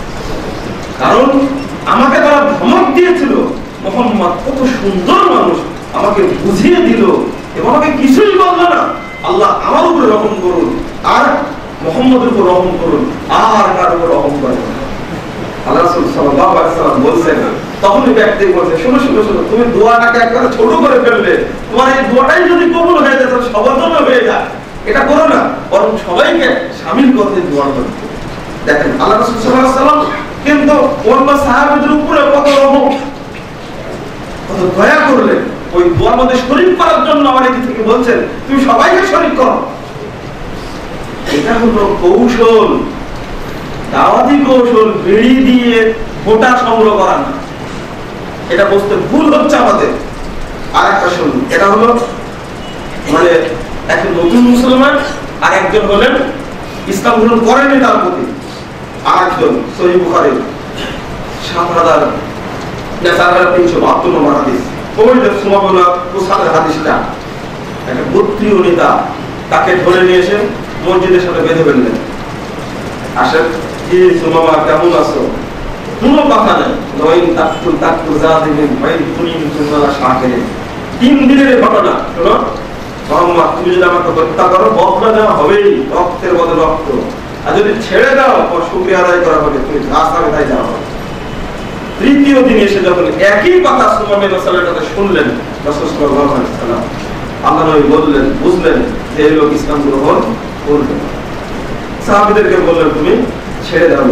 কারণ আমাকে তারা ধমক দিয়েছিল, মুহাম্মদ কত সুন্দর মানুষ, আমাকে বুঝিয়ে দিল এবং আমাকে কিছুই বলল না। আল্লাহ আমার উপরে রহম করুন, আর মুহাম্মদের উপর রহম করুন, আর কার উপর রহম করুন। আল্লাহ রাসূল সাল্লাল্লাহু আলাইহি ওয়াসাল্লাম বলছেন, তখন ওই ব্যক্তি বলছে শোনো শোনো শোনো, তুমি দোয়াটাকে একবার ছোট করে ফেললে, তোমার এই দোয়াটাই যদি কবুল হয়ে যায়, সবার জন্য হয়ে যায়, এটা করো না, বরং সবাইকে শামিল করতে দোয়া করো। দেখেন আল্লাহ রাসূল সাল্লাল্লাহু আলাইহি ওয়াসাল্লাম কিন্তু অন্য সাহাবীদের উপরে কত রহম, কত দয়া করলেন। ওই দোয়ার মধ্যে শরীক করার জন্য আমার এদিক থেকে বলছেন তুমি সবাইকে শরীক করো। এটা হলো কৌশল, দাওয়াতি কৌশল, বিড়ি দিয়ে ভোটা সংগ্রহ করা না। এটা বুঝতে ভুল হচ্ছে আমাদের। আর একটা শুনুন, এটা হলো মানে একজন নতুন মুসলমান আর একজন হলেন ইসলাম গ্রহণ করেনি তার প্রতি আর একজন। সহিহ বুখারী 7352 নম্বর হাদিস, ওই যে সুমাবুল কুসালের হাদিসটা, একটা গোত্রীয় নেতা তাকে ধরে নিয়ে এসে মসজিদের সাথে বেঁধে ফেললেন। আসেন কি সুমামা কেমন আছো? কোনো কথা নেই, নয় তাকুল তাকুল যা দিবেন ভাই তুমি তোমরা শাকেরে 3 দিনের ঘটনা। শোনো মোহাম্মদ, তুমি যদি আমাকে হত্যা করো বদলা দেওয়া হবেই, রক্তের বদলে রক্ত। আর যদি ছেড়ে দাও তোমার শুকরিয়া আদায় করা হবে, তুমি রাস্তায় তাই যাওয়া হবে। তৃতীয় দিন এসে যখন একই কথা সুমামা বিন সালের কথা শুনলেন, রাসূল সাল্লাল্লাহু আলাইহি ওয়াসাল্লাম আল্লাহ নবী বললেন, বুঝলেন যে এই লোক ইসলাম গ্রহণ করবে। সাহাবীদেরকে বললেন তুমি ছেড়ে দাও।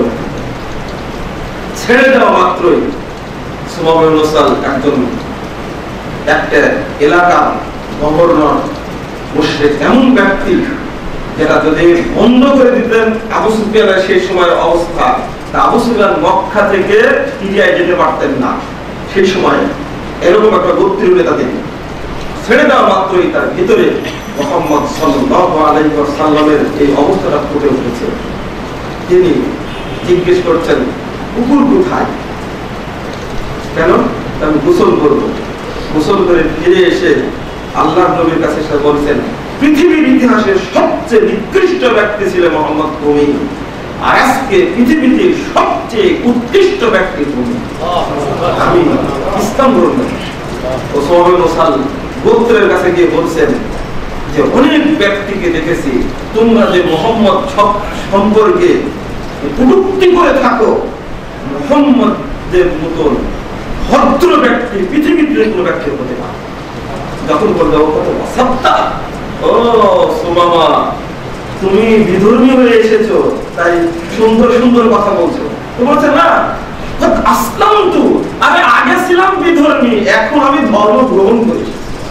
ছেড়ে দেওয়া মাত্রই সুমামা বিন সাল একজন একটা এলাকা গভর্নর মুশরিক এমন ব্যক্তি যেটা যদি বন্ধ করে দিতেন আবু সুফিয়ানের সেই সময়ের অবস্থা, তা আবু সুফিয়ান মক্কা থেকে সিরিয়ায় যেতে পারতেন না। সেই সময় এরকম একটা গোত্রীয় নেতা তিনি ছেড়ে দেওয়া মাত্রই তার ভিতরে মুহাম্মদ সাল্লাল্লাহু আলাইহি ওয়াসাল্লামের এই অবস্থাটা ফুটে উঠেছে। তিনি জিজ্ঞেস করছেন কুকুর কোথায়? কেন? আমি গোসল করব। গোসল করে ফিরে এসে আল্লাহর নবীর কাছে এসে বলছেন পৃথিবীর ইতিহাসের সবচেয়ে নিকৃষ্ট ব্যক্তি ছিলেন মুহাম্মদ তুমি, আর আজকে পৃথিবীতে সবচেয়ে উৎকৃষ্ট ব্যক্তি তুমি। আমি ইসলাম গ্রহণ করি। ওসমান বিন সাল গোত্রের কাছে গিয়ে বলছেন যে অনেক ব্যক্তিকে দেখেছি তোমরা যে মুহাম্মদ সম্পর্কে কটূক্তি করে থাকো, মুহাম্মদের মতন ভদ্র ব্যক্তি পৃথিবীতে কোনো ব্যক্তি হতে পারে। যখন বললো সত্তা, ও সুমামা তুমি বিধর্মী হয়ে এসেছো তাই সুন্দর সুন্দর কথা বলছো, তো বলছে না আসলাম তো, আমি আগে ছিলাম বিধর্মী, এখন আমি ধর্ম গ্রহণ করেছি।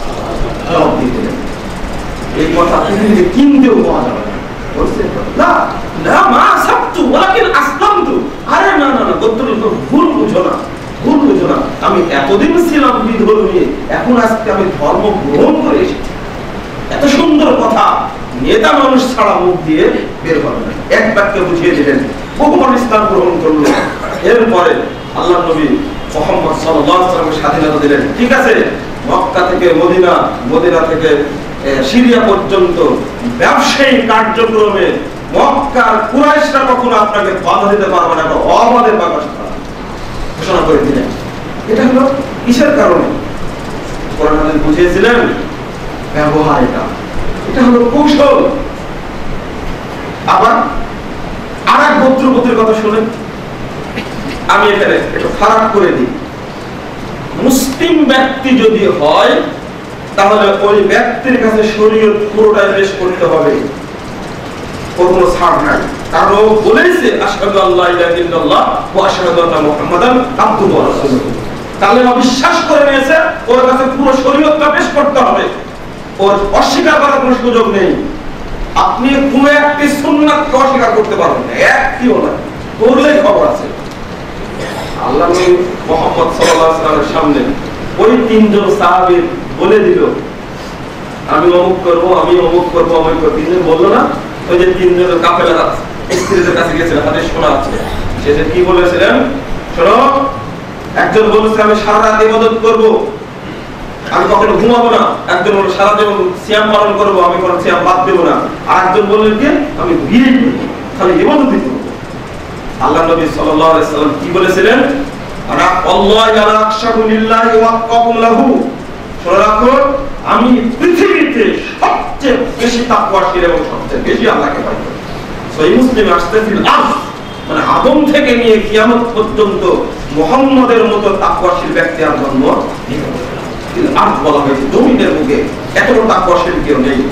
এই কথা পৃথিবীতে কিনতেও পাওয়া যাবে না। বলছে না না মা সাবতু ওয়ালাকিন আসলামতু। আরে না না না, ভুল বুঝো না, ভুল বুঝো না, আমি এতদিন ছিলাম বিধর্মী, এখন আজকে আমি ধর্ম গ্রহণ করে এসেছি। এত সুন্দর কথা নেতা মানুষ ছাড়া মুখ দিয়ে বের হবে না। এক বাক্যে বুঝিয়ে দিলেন, বহু মানুষ ইসলাম গ্রহণ করলো। এরপরে আল্লাহ নবী মুহাম্মদ সাল্লাল্লাহু আলাইহি ওয়াসাল্লাম স্বাধীনতা দিলেন। ঠিক আছে, মক্কা থেকে মদিনা, মদিনা থেকে সিরিয়া পর্যন্ত ব্যবসায়িক কার্যক্রমে মক্কার কুরাইশরা কখনো আপনাকে বাধা দিতে পারবে না, একটা অবাধে বাগাসা ঘোষণা করে দিলেন। এটা হলো কিসের কারণে? কোরআন হাদিস বুঝিয়েছিলেন ব্যবহার, এটা হলো কৌশল। আবার আর এক গোত্রপতির কথা শুনেন, আমি এখানে একটু ফারাক করে দিই। মুসলিম ব্যক্তি যদি হয় তাহলে ওই ব্যক্তির কাছে শরীয়ত পুরোটাই পেশ করতে হবে, ওর কোনো ছাড় নাই। কারণ ও বলেছে আশহাদু আল্লা ইলাহা ইল্লাল্লাহ ওয়া আশহাদু আন্না মুহাম্মাদান আবদুহু ওয়া রাসূলুহু, তাহলে অবিশ্বাস করে নিয়েছে, ওর কাছে পুরো শরীয়তটা পেশ করতে হবে, ওর অস্বীকার করার কোনো সুযোগ নেই। আপনি কোনো একটি সুন্নাতকে অস্বীকার করতে পারবেন না, একটিও না, করলেই খবর আছে। আল্লাহ নবী মুহাম্মদ সাল্লাল্লাহু আলাইহি ওয়াসাল্লামের সামনে ওই তিনজন সাহাবী বলে দিল আমি অমুক করবো, আমি অমুক করবো, অমুক করবো। তিনজন বললো না, ওই যে তিনজনের কাফেলা স্ত্রীদের কাছে গেছিলেন, হাদিস শোনা আছে, সে যে কি বলেছিলেন শোনো। একজন বলেছে আমি সারা রাত ইবাদত করবো, আমি কখনো ঘুমাবো না। একজন বলল সারা জীবন সিয়াম পালন করবো, আমি কোনো সিয়াম বাদ দেবো না। আর একজন বললেন কি আমি বিয়ে করবো, খালি ইবাদতই করবো। আল্লাহ নবী সাল্লাল্লাহু আলাইহি ওয়াসাল্লাম কি বলেছিলেন? আনা আল্লাহু আলা আখশাহু লিল্লাহি ওয়া আতকাকুম লাহু। শুনে রাখো, আমি পৃথিবীতে সবচেয়ে বেশি তাকওয়াশীল এবং সবচেয়ে বেশি আল্লাহকে ভয় করি। সহিহ মুসলিমে আসছে ফিল আরশ, মানে আদম থেকে নিয়ে কিয়ামত পর্যন্ত মুহাম্মদের মতো তাকওয়াশীল ব্যক্তি আর জন্ম নিতে পারে। ফিল আরশ বলা হয়েছে, জমিনের বুকে এত বড় তাকওয়াশীল কেউ নেই।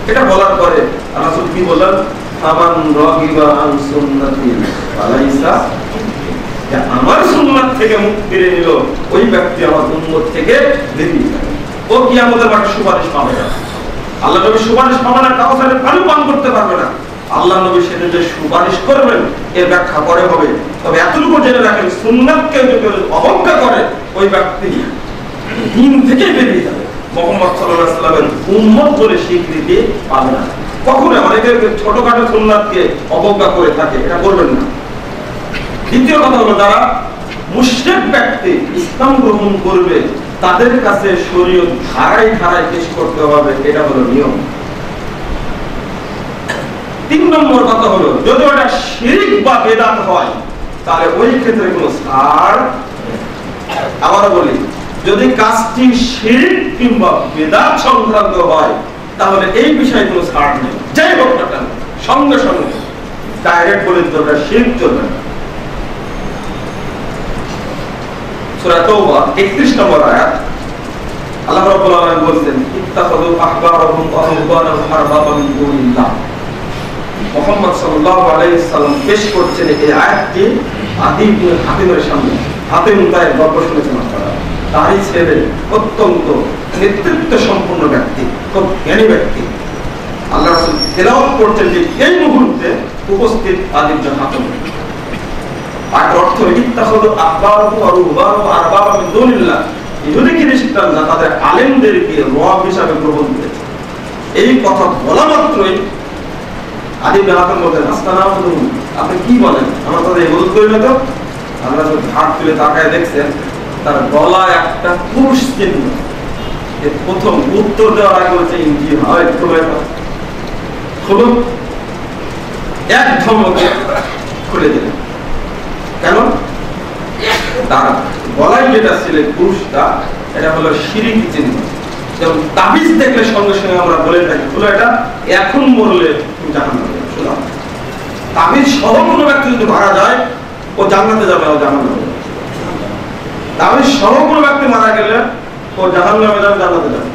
এটা বলার পরে রাসূল কি বললেন, ফামান রাগিবা আন সুন্নতি ফালাইসা, আমার সুন্নাত থেকে মুখ ফিরে নিল ওই ব্যক্তি আমার উম্মত থেকে বেরিয়ে যাবে, ও কিয়ামতের মাঠে সুপারিশ পাবে না। আল্লাহ নবী সুপারিশ পাবে না, কাউসারের পানি পান করতে পারবে না। আল্লাহ নবী সেটা যে সুপারিশ করবেন এর ব্যাখ্যা পরে হবে। তবে এতটুকু জেনে রাখেন, সুন্নাতকে যদি অবজ্ঞা করে ওই ব্যক্তি দিন থেকে বেরিয়ে যাবে, মুহাম্মদ সাল্লাল্লাহু আলাইহি ওয়াসাল্লামের উম্মত বলে স্বীকৃতি পাবে না। কখনো অনেকে ছোটখাটো সুন্নাতকে অবজ্ঞা করে থাকে, এটা করবেন না। দ্বিতীয় কথা হলো, যারা মুশরিক ব্যক্তি ইসলাম গ্রহণ করবে তাদের কাছে শরীয়ত ধারায় ধারায় পেশ করতে হবে, এটা হলো নিয়ম। 3 নম্বর কথা হলো, যদি ওটা শিরক বা বেদাত হয় তাহলে ওই ক্ষেত্রে কোনো ছাড়। আবারও বলি, যদি কাজটি শিরক কিংবা বেদাত সংক্রান্ত হয় তাহলে এই বিষয়ে কোনো ছাড় নেই, যাই হোক না কেন, সঙ্গে সঙ্গে ডাইরেক্ট বলে দিতে ওটা শিরক চলবে না। সূরা তাওবা 31 নম্বর আয়াত, আল্লাহ রাব্বুল আলামিন বলেন, ইত্তাখাযু আহবারহুম ওয়া রুহবানাহুম আরবাবাম মিন দুনিল্লাহ। মুহাম্মদ সাল্লাল্লাহু আলাইহি সাল্লাম পেশ করছেন এই আয়াতটি আদী ইবনে হাতিমের সামনে। হাতিম তার গল্প শুনেছেন আপনারা, তারই ছেলে, অত্যন্ত নেতৃত্ব সম্পন্ন ব্যক্তি, খুব জ্ঞানী ব্যক্তি। আল্লাহ রাসূল তেলাওয়াত করছেন যে এই মুহূর্তে উপস্থিত আদী ইবনে হাতিম। আর অর্থ, ইত্তাখাযু আহবারহুম ওয়া রুহবানাহুম আরবাবাম মিন দুনিল্লাহ, ইহুদি খ্রিস্টানরা তাদের আলেমদেরকে রব হিসাবে গ্রহণ করেছে। এই কথা বলা মাত্রই আদী ইবনে হাতিম বলেন, আস্তানাবুদু, আপনি কি বলেন, আমরা তাদের ইবাদত করি না তো? আমরা যখন হাত তুলে তাকায় দেখছেন তার গলায় একটা পুরুষ চিহ্ন। এর প্রথম উত্তর দেওয়ার আগে বলছে, ইঞ্জি হয় খুলুন, এক ধমকে খুলে দিলেন। কেন? তার গলায় যেটা ছিল পুরুষটা, এটা হলো শিরকি চিহ্ন। যেমন তাবিজ দেখলে সঙ্গে সঙ্গে আমরা বলে থাকি, বলে এটা এখন মরলে তুমি জাহান্নামে যাবে। তাবিজ সহ কোনো ব্যক্তি যদি মারা যায় ও জান্নাতে যাবে, ও জাহান্নামে যাবে। তাবিজ সহ কোনো ব্যক্তি মারা গেলে ও জাহান্নামে যাবে, জান্নাতে যাবে।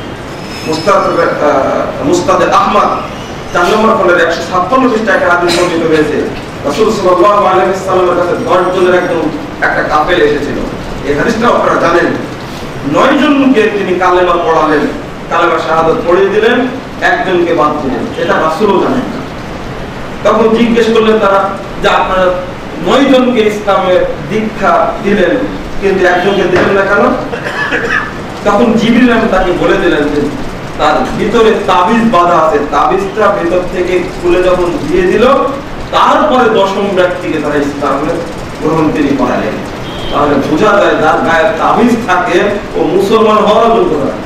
মুস্তাদে আহমদ 4 নম্বর খণ্ডের 156 পৃষ্ঠায় একটা হাদিস বর্ণিত হয়েছে। রাসূল সাল্লাল্লাহু আলাইহি ওয়াসাল্লামের কাছে 10 জনের একটা কাফেল এসেছিল। এই হাদিসটা আপনারা জানেন। 9 জনকে তিনি কালেমা পড়ালেন, কালেমা শাহাদাত পড়িয়ে দিলেন, একজনকে বাদ দিলেন। এটা রাসূলও জানেন না। তখন জিজ্ঞেস করলেন তারা যে, আপনারা 9 জনকে ইসলামের দীক্ষা দিলেন কিন্তু একজনকে দিলেন না কেন? তখন জিবরিল তাকে বলে দিলেন যে তার ভিতরে তাবিজ বাঁধা আছে, তাবিজটা ভিতর থেকে খুলে যখন দিয়ে দিল তারপরে 10ম ব্যক্তিকে তারা ইসলামের গ্রহণ তিনি করালেন। তাহলে বোঝা যায় যার গায়ে তাবিজ থাকে ও মুসলমান হওয়ার যোগ্য নয়,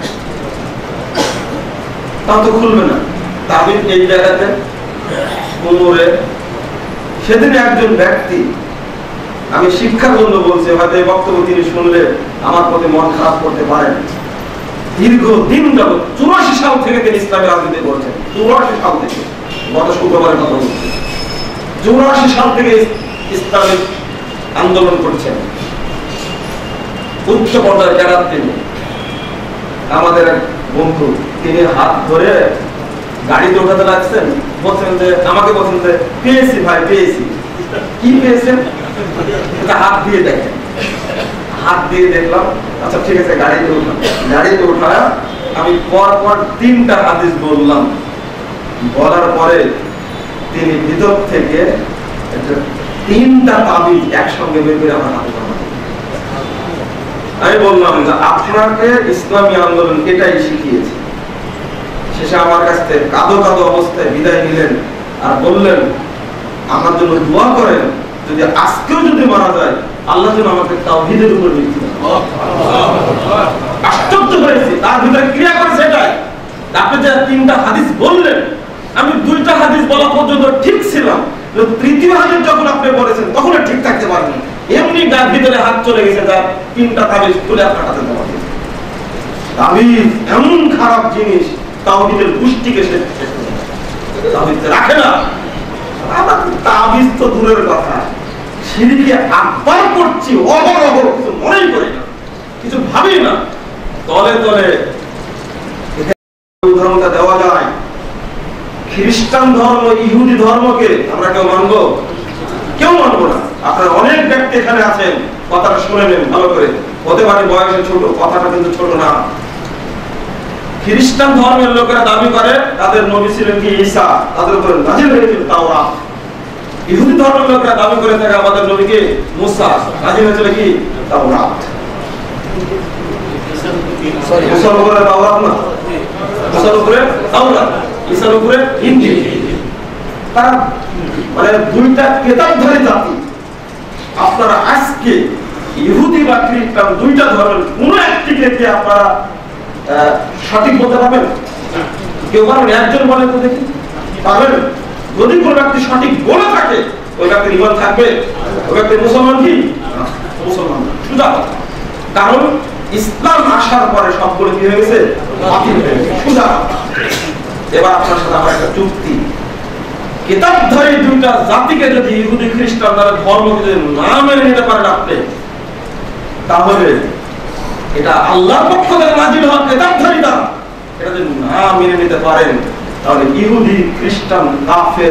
তা তো খুলবে না। তাবিজ এই জায়গাতে কোমরে। সেদিন একজন ব্যক্তি, আমি শিক্ষার জন্য বলছি, হয়তো এই বক্তব্য তিনি শুনলে আমার প্রতি মন খারাপ করতে পারেন, দীর্ঘদিন যাবত 84 সাল থেকে তিনি ইসলামের রাজনীতি করছেন। 84 সাল থেকে, গত শুক্রবারের কথা বলছি, 84 সাল থেকে ইসলামিক আন্দোলন করছেন। উচ্চ পর্যায়ের ক্যাডার তিনি। আমাদের এক বন্ধু, তিনি হাত ধরে গাড়িতে ওঠাতে লাগছেন, বলছেন যে আমাকে বলছেন যে পেয়েছি ভাই, পেয়েছি। কি পেয়েছেন? হাত দিয়ে দেখেন। হাত দিয়ে দেখলাম, আচ্ছা ঠিক আছে গাড়িতে উঠলাম। গাড়িতে উঠায় আমি পরপর 3টা হাদিস বললাম। বলার পরে তিনি ভিতর থেকে 3টা তাবিজ একসঙ্গে বের করে আমার হাতে জমা দিলেন। আমি বললাম যে আপনাকে ইসলামী আন্দোলন এটাই শিখিয়েছে। শেষে আমার কাছ থেকে কাঁদো কাঁদো অবস্থায় বিদায় নিলেন আর বললেন, আমার জন্য দোয়া করেন, যদি আজকেও যদি মারা যায় আল্লাহ যেন আমাকে তাওহীদের উপর মৃত্যু দেন। আশ্চর্য হয়েছে, তার ভিতরে ক্রিয়া করেছে এটাই। আপনি যে 3টা হাদিস বললেন, আমি 2টা হাদিস বলা পর্যন্ত ঠিক ছিলাম, তৃতীয় হাদিস যখন আপনি বলেছেন তখন ঠিক থাকতে পারেন। এমনি তার ভিতরে হাত চলে গেছে, তার 3টা তাবিজ খুলে আপনার হাতে দেওয়া হয়েছে। তাবিজ এমন খারাপ জিনিস, তাওহীদের পুষ্টিকে শেষ করে দেয়। তাবিজ রাখে না। তাবিজ তো দূরের কথা, শিরকে আকবার করছি অহরহ, কিছু মনেই করি না, কিছু ভাবি না। তলে তলে উদাহরণটা দেওয়া যায়। খ্রিস্টান ধর্ম, ইহুদি ধর্মকে আমরা কেউ মানবো? কেউ মানবো না। আপনারা অনেক ব্যক্তি এখানে আছেন, কথাটা শুনে নেন ভালো করে। হতে পারে বয়সে ছোট, কথাটা কিন্তু ছোট না। খ্রিস্টান ধর্মের লোকেরা দাবি করে তাদের নবী ছিলেন কি ঈসা, তাদের উপরে নাজিল হয়েছিল তাওরাত। ইহুদি ধর্মের লোকেরা দাবি করে থাকে আমাদের নবী কে মুসা, নাজিল হয়েছিল কি তাওরাত। মুসার উপরে তাওরাত না, মুসার উপরে তাওরাত, ঈসার উপরে ইনজিল। তারা মানে দুইটা কিতাবধারী জাতি। আপনারা আজকে ইহুদি বা খ্রিস্টান দুইটা ধর্মের কোন একটিকে কি আপনারা সঠিক বলতে পারবেন? কেউ পারবেন? একজন বলেন তো দেখি, পারবেন? যদি কোন ব্যক্তি সঠিক বলে থাকে ওই ব্যক্তির ঈমান থাকবে? ওই ব্যক্তি মুসলমান কি? মুসলমান সুজা কথা। কারণ ইসলাম আসার পরে সবগুলো কি হয়ে গেছে? বাতিল হয়ে গেছে, সুজা। এবার আপনার সাথে আমার একটা চুক্তি, কিতাবধারী দুইটা জাতিকে যদি ইহুদি খ্রিস্টান তারা ধর্মকে যদি না মেনে নিতে পারেন আপনি, তাহলে এটা আল্লাহর পক্ষ থেকে নাজিল হওয়া কিতাবধারী দ্বারা এটা যদি না মেনে নিতে পারেন, তাহলে ইহুদি খ্রিস্টান কাফের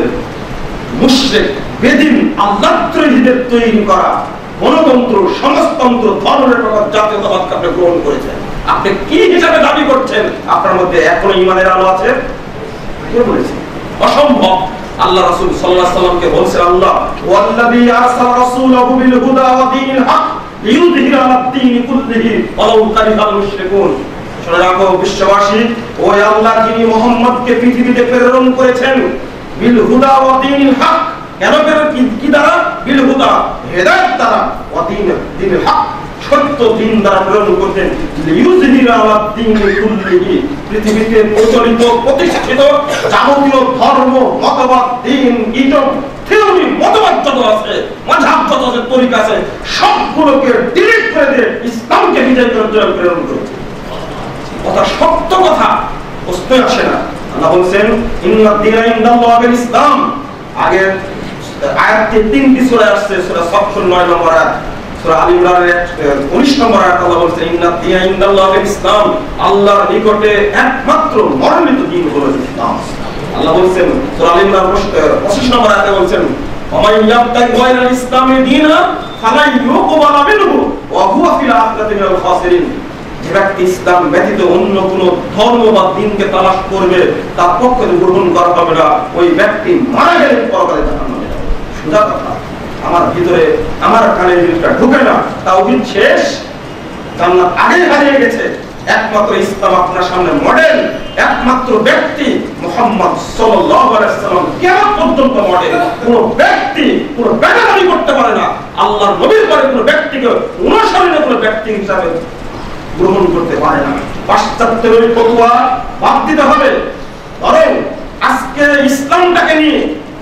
মুশরিক বেদিন আল্লাহদ্রোহীদের তৈরি করা গণতন্ত্র সমাজতন্ত্র ধর্মনিরপেক্ষ জাতীয়তাবাদকে আপনি গ্রহণ করেছেন। আপনি কি হিসাবে দাবি করছেন আপনার মধ্যে এখনো ঈমানের আলো আছে? কে বলেছে? অসম্ভব। আল্লাহ রাসূল সাল্লাল্লাহু আলাইহি ওয়াসাল্লামকে বলছেন আল্লাহ, ওয়াল্লাযী আরসালা রাসূলাহু বিল হুদা ওয়া দীনিল হক লিইয়ুযহিরা আলা-দ্দীনি কুল্লিহি ওয়ালাউ কারিহাল মুশরিকুন। শুনে রাখো বিশ্ববাসী, ওই আল্লাহ যিনি মুহাম্মদকে পৃথিবীতে প্রেরণ করেছেন বিল হুদা ওয়া দীনিল হক, কেন প্রেরণ? কি দ্বারা? বিল হুদা, হেদায়েত দ্বারা, ওয়া দীনিল হক, সত্য দিন দ্বারা প্রেরণ করতেন। লিইয়ুযহিরা আলা-দ্দীনি কুল্লিহি, পৃথিবীতে প্রচলিত প্রতিষ্ঠিত যাবতীয় ধর্ম মতবাদ দিন ইজম থিওরি মতবাদ যত আছে, মাযহাব যত আছে, তরিকা আছে, সবগুলোকে ডিলিট করে দিয়ে ইসলামকে বিজয় করার জন্য প্রেরণ করেছেন। কথা সত্য কথা, প্রশ্ন আসে না। আল্লাহ বলেন ইন্নাদ দীনা ইনদাল্লাহিল ইসলাম। আগে আয়াতে তিনটি সূরা আসছে, সূরা সফ 9 নম্বর আয়াত, সূরা আল ইমরানের 19 নম্বর আয়াত আল্লাহ বলেন ইন্নাদ দীনা ইনদাল্লাহিল ইসলাম, আল্লাহর নিকটে একমাত্র মনোনীত দ্বীন হলো ইসলাম। আল্লাহ বলেন সূরা আল ইমরান 25 নম্বর আয়াতে বলেন ওয়া ইয়াবতাগি গায়রাল ইসলামি দীনা ফালা ইউকবালা মিনহু ওয়া হুয়া ফিল আখিরাতি মিনাল খাসিরিন। যে ব্যক্তি ইসলাম ব্যতীত অন্য কোন ধর্ম বা দ্বীনকে তালাশ করবে তার পক্ষে গ্রহণ করা হবে না, ওই ব্যক্তি মারা গেলে পরকালে জাহান্নামে যাবে। সোজা কথা। আমার ভিতরে আমার কানে জিনিসটা ঢুকে না, তাওহীদ শেষ, জান্নাত আগে হারিয়ে গেছে। একমাত্র ইসলাম আপনার সামনে মডেল, একমাত্র ব্যক্তি মুহাম্মদ সাল্লাল্লাহু আলাইহি ওয়াসাল্লাম কিয়ামত পর্যন্ত মডেল। কোন ব্যক্তি কোন বেদাতি করতে পারে না, আল্লাহর নবীর পরে কোন ব্যক্তিকে অনুসরণীয় কোন ব্যক্তি হিসাবে গ্রহণ করতে পারে না। পাশ্চাত্যের ওই ফতোয়া বাদ দিতে হবে। বরং আজকে ইসলামটাকে নিয়ে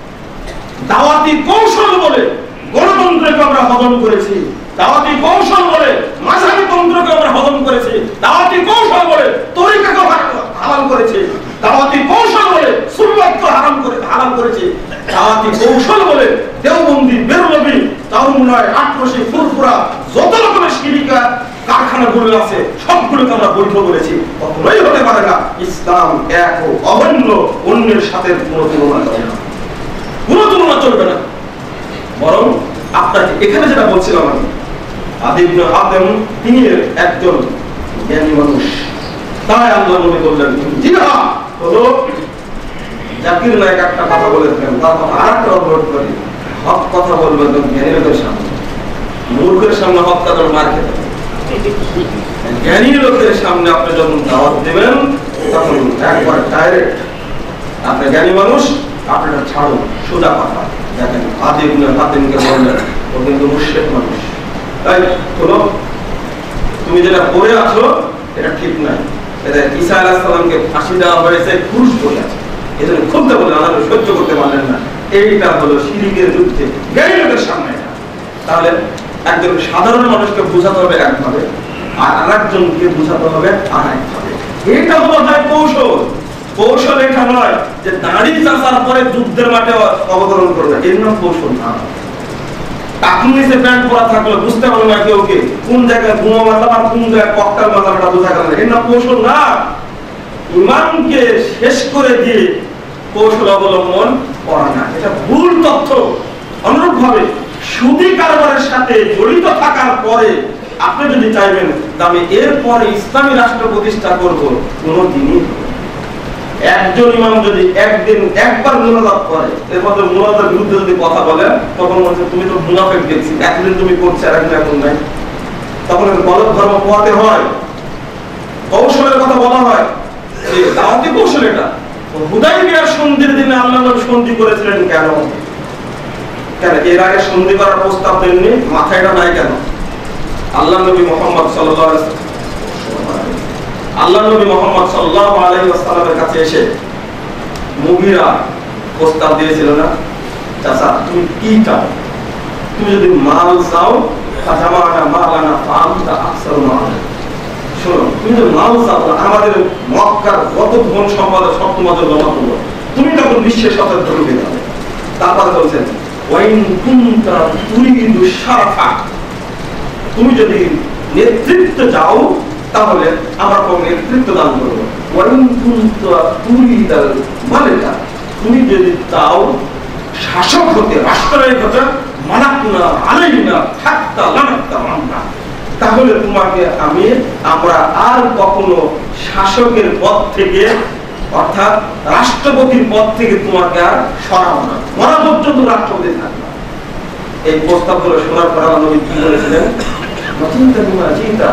দাওয়াতি কৌশল বলে গণতন্ত্রকে আমরা হজম করেছি, দাওয়াতি কৌশল বলে মাযহাবী তন্ত্রকে আমরা হজম করেছি, দাওয়াতি কৌশল বলে তরিকাকে হারাম করেছি, দাওয়াতি কৌশল বলে সুন্নাতকে হারাম করেছি, দাওয়াতি কৌশল বলে দেওবন্দি, বেরলভী, তারুণ্যয়, আটরশি, ফুরফুরা যত রকমের শিরিকা কারখানাগুলো আছে সবগুলোকে আমরা বৈধ করেছি। কখনোই হতে পারে না ইসলাম এক ও অভিন্ন, অন্যের সাথে কোনো তুলনা চলবে না, কোনো তুলনা চলবে না। বরং আপনাকে এখানে যেটা বলছিলাম আমি, আদী ইবনে হাতেম তিনি একজন জ্ঞানী মানুষ, তাই আল্লাহ নবী বললেন জিহা হলো জাকির নায়ক একটা কথা বলেছেন, তার কথা আরেকটা অবলম্বন করি, হক কথা বলবেন জ্ঞানী লোকের সামনে, মূর্খের সামনে হক কথা মার খেতে হবে। জ্ঞানী লোকের সামনে আপনি যখন দাওয়াত দেবেন তখন একবার ডাইরেক্ট, আপনি জ্ঞানী মানুষ আপনারা ছাড়ুন, সোজা কথা। দেখেন আদী ইবনে হাতেমকে বললেন ও কিন্তু মুশরিক মানুষ, তাই শোনো তুমি যেটা পড়ে আছো এটা ঠিক নাই, এটা ঈসা আলাইহিস সালামকে ফাঁসি দেওয়া হয়েছে পুরুষ বলে আছে, এজন্য খুলতে বলে আল্লাহ সহ্য করতে পারলেন না। এইটা হলো শিরকের যুদ্ধে জ্ঞানী লোকের সামনে। তাহলে একজন সাধারণ মানুষকে বোঝাতে হবে একভাবে, আর আরেকজনকে বোঝাতে হবে আরেকভাবে। এটা হলো ভাই কৌশল। কৌশল এটা নয় যে দাড়ি চাচার পরে যুদ্ধের মাঠে অবতরণ করবে, এর নাম কৌশল না। টাকুর নিচে প্যান্ট পরা থাকলে বুঝতে পারবে না কেউ কে কোন জায়গায় বোমা মারলাম আর কোন জায়গায় ককটেল মারলাম বোঝা গেল না, এর নাম কৌশল না। ইমানকে শেষ করে দিয়ে কৌশল অবলম্বন করা না, এটা ভুল তথ্য। অনুরূপভাবে সুদী কারবারের সাথে জড়িত থাকার পরে আপনি যদি চাইবেন আমি এরপরে ইসলামী রাষ্ট্র প্রতিষ্ঠা করব, কোনদিনই একজন ইমাম যদি একবার মুনাজাত করে, এর মধ্যে মুনাজাতের বিরুদ্ধে যদি কথা বলে, তখন বলছে তুমি তো মুনাফিক দেখছি, একদিন তুমি করছো আর একদিন এখন নাই, তখন গলত ধর্ম পোহাতে হয়। কৌশলের কথা বলা হয়, এই দাওয়াতি কৌশল। এটা হুদায়বিয়ার সন্ধির দিনে আল্লাহ নবী সন্ধি করেছিলেন কেন? এর আগে সন্ধি করার প্রস্তাব দেননি, মাথায়টা নাই কেন? আল্লাহ নবী মুহাম্মদ সাল্লাল্লাহু আলাইহি ওয়াসাল্লামের কাছে এসে মুগীরা প্রস্তাব দিয়েছিল না, চাচা তুমি কি চাও? তুমি যদি মাল চাও, ফাজামানা মালানা ফাআনতা আকসারু মাল। শোনো, তুমি যদি মাল চাও, আমাদের মক্কার যত ধন সম্পদ সব তোমাদের জমা করবো, তুমি তখন বিশ্বের সাথে ধরবে যাবে। তারপর বলছেন ওয়াইন কুনতা তুরিদু শারাফা, তুমি যদি নেতৃত্ব চাও তাহলে আমার নেতৃত্ব দান করবো। ওয়াইন কুনতা তুরিদাল মালিকা, তুমি যদি চাও শাসক হতে, রাষ্ট্রনায়ক হতে, মানাকনা আলাইনা হাত্তা লানাক্তা মান্না, তাহলে তোমাকে আমরা আর কখনো শাসকের পদ থেকে, অর্থাৎ রাষ্ট্রপতির পদ থেকে তোমাকে আর সরাবো না, মরা পর্যন্ত রাষ্ট্রপতি থাকবে। এই প্রস্তাবগুলো শোনার পর আল্লাহ নবী কি বলেছিলেন? চিন্তা,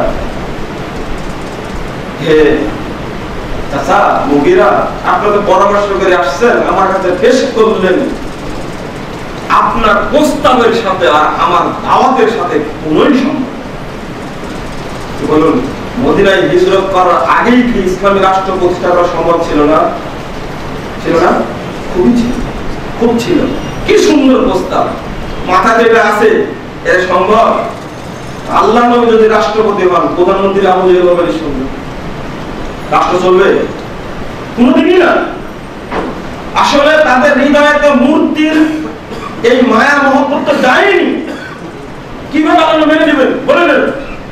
হে চাচা মুগীরা, আপনারা পরামর্শ করে আসছেন, আমার কাছে পেশ করলেন, আপনার প্রস্তাবের সাথে আর আমার দাওয়াতের সাথে কোনোই সম্পর্ক। বলুন, মদিনায় হিজরত করার আগেই কি ইসলামী রাষ্ট্র প্রতিষ্ঠা করা সম্ভব ছিল না? ছিল না? খুবই ছিল, খুব ছিল। কি সুন্দর প্রস্তাব, মাথা যেটা আছে এর সম্ভব। আল্লাহ নবী যদি রাষ্ট্রপতি হন, প্রধানমন্ত্রী আবু জাহেল হবে সঙ্গে, রাষ্ট্র চলবে? কোনদিনই না। আসলে তাদের হৃদয়ে তো মূর্তির এই মায়া মহব্বত তো যায়নি। কিভাবে আল্লাহ মেনে নেবেন? বলে দেন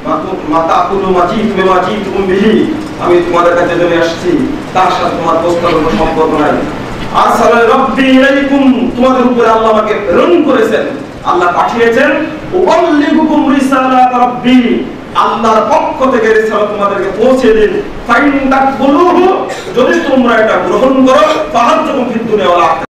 আমি তোমাদের কাছে জেনে আসছি, তার সাথে তোমার প্রস্তাবের কোনো সম্পর্ক নাই। আরসালা রাব্বি ইলাইকুম, তোমাদের উপরে আল্লাহ আমাকে প্রেরণ করেছেন, আল্লাহ পাঠিয়েছেন। উবাল্লিগুকুম রিসালাত রাব্বি, আল্লাহর পক্ষ থেকে রিসালাত তোমাদেরকে পৌঁছে দিন। ফাইন তাকবুলুহু, যদি তোমরা এটা গ্রহণ করো, ফাহাজ্জুকুম ফিদ দুনিয়া ওয়াল আখিরাহ,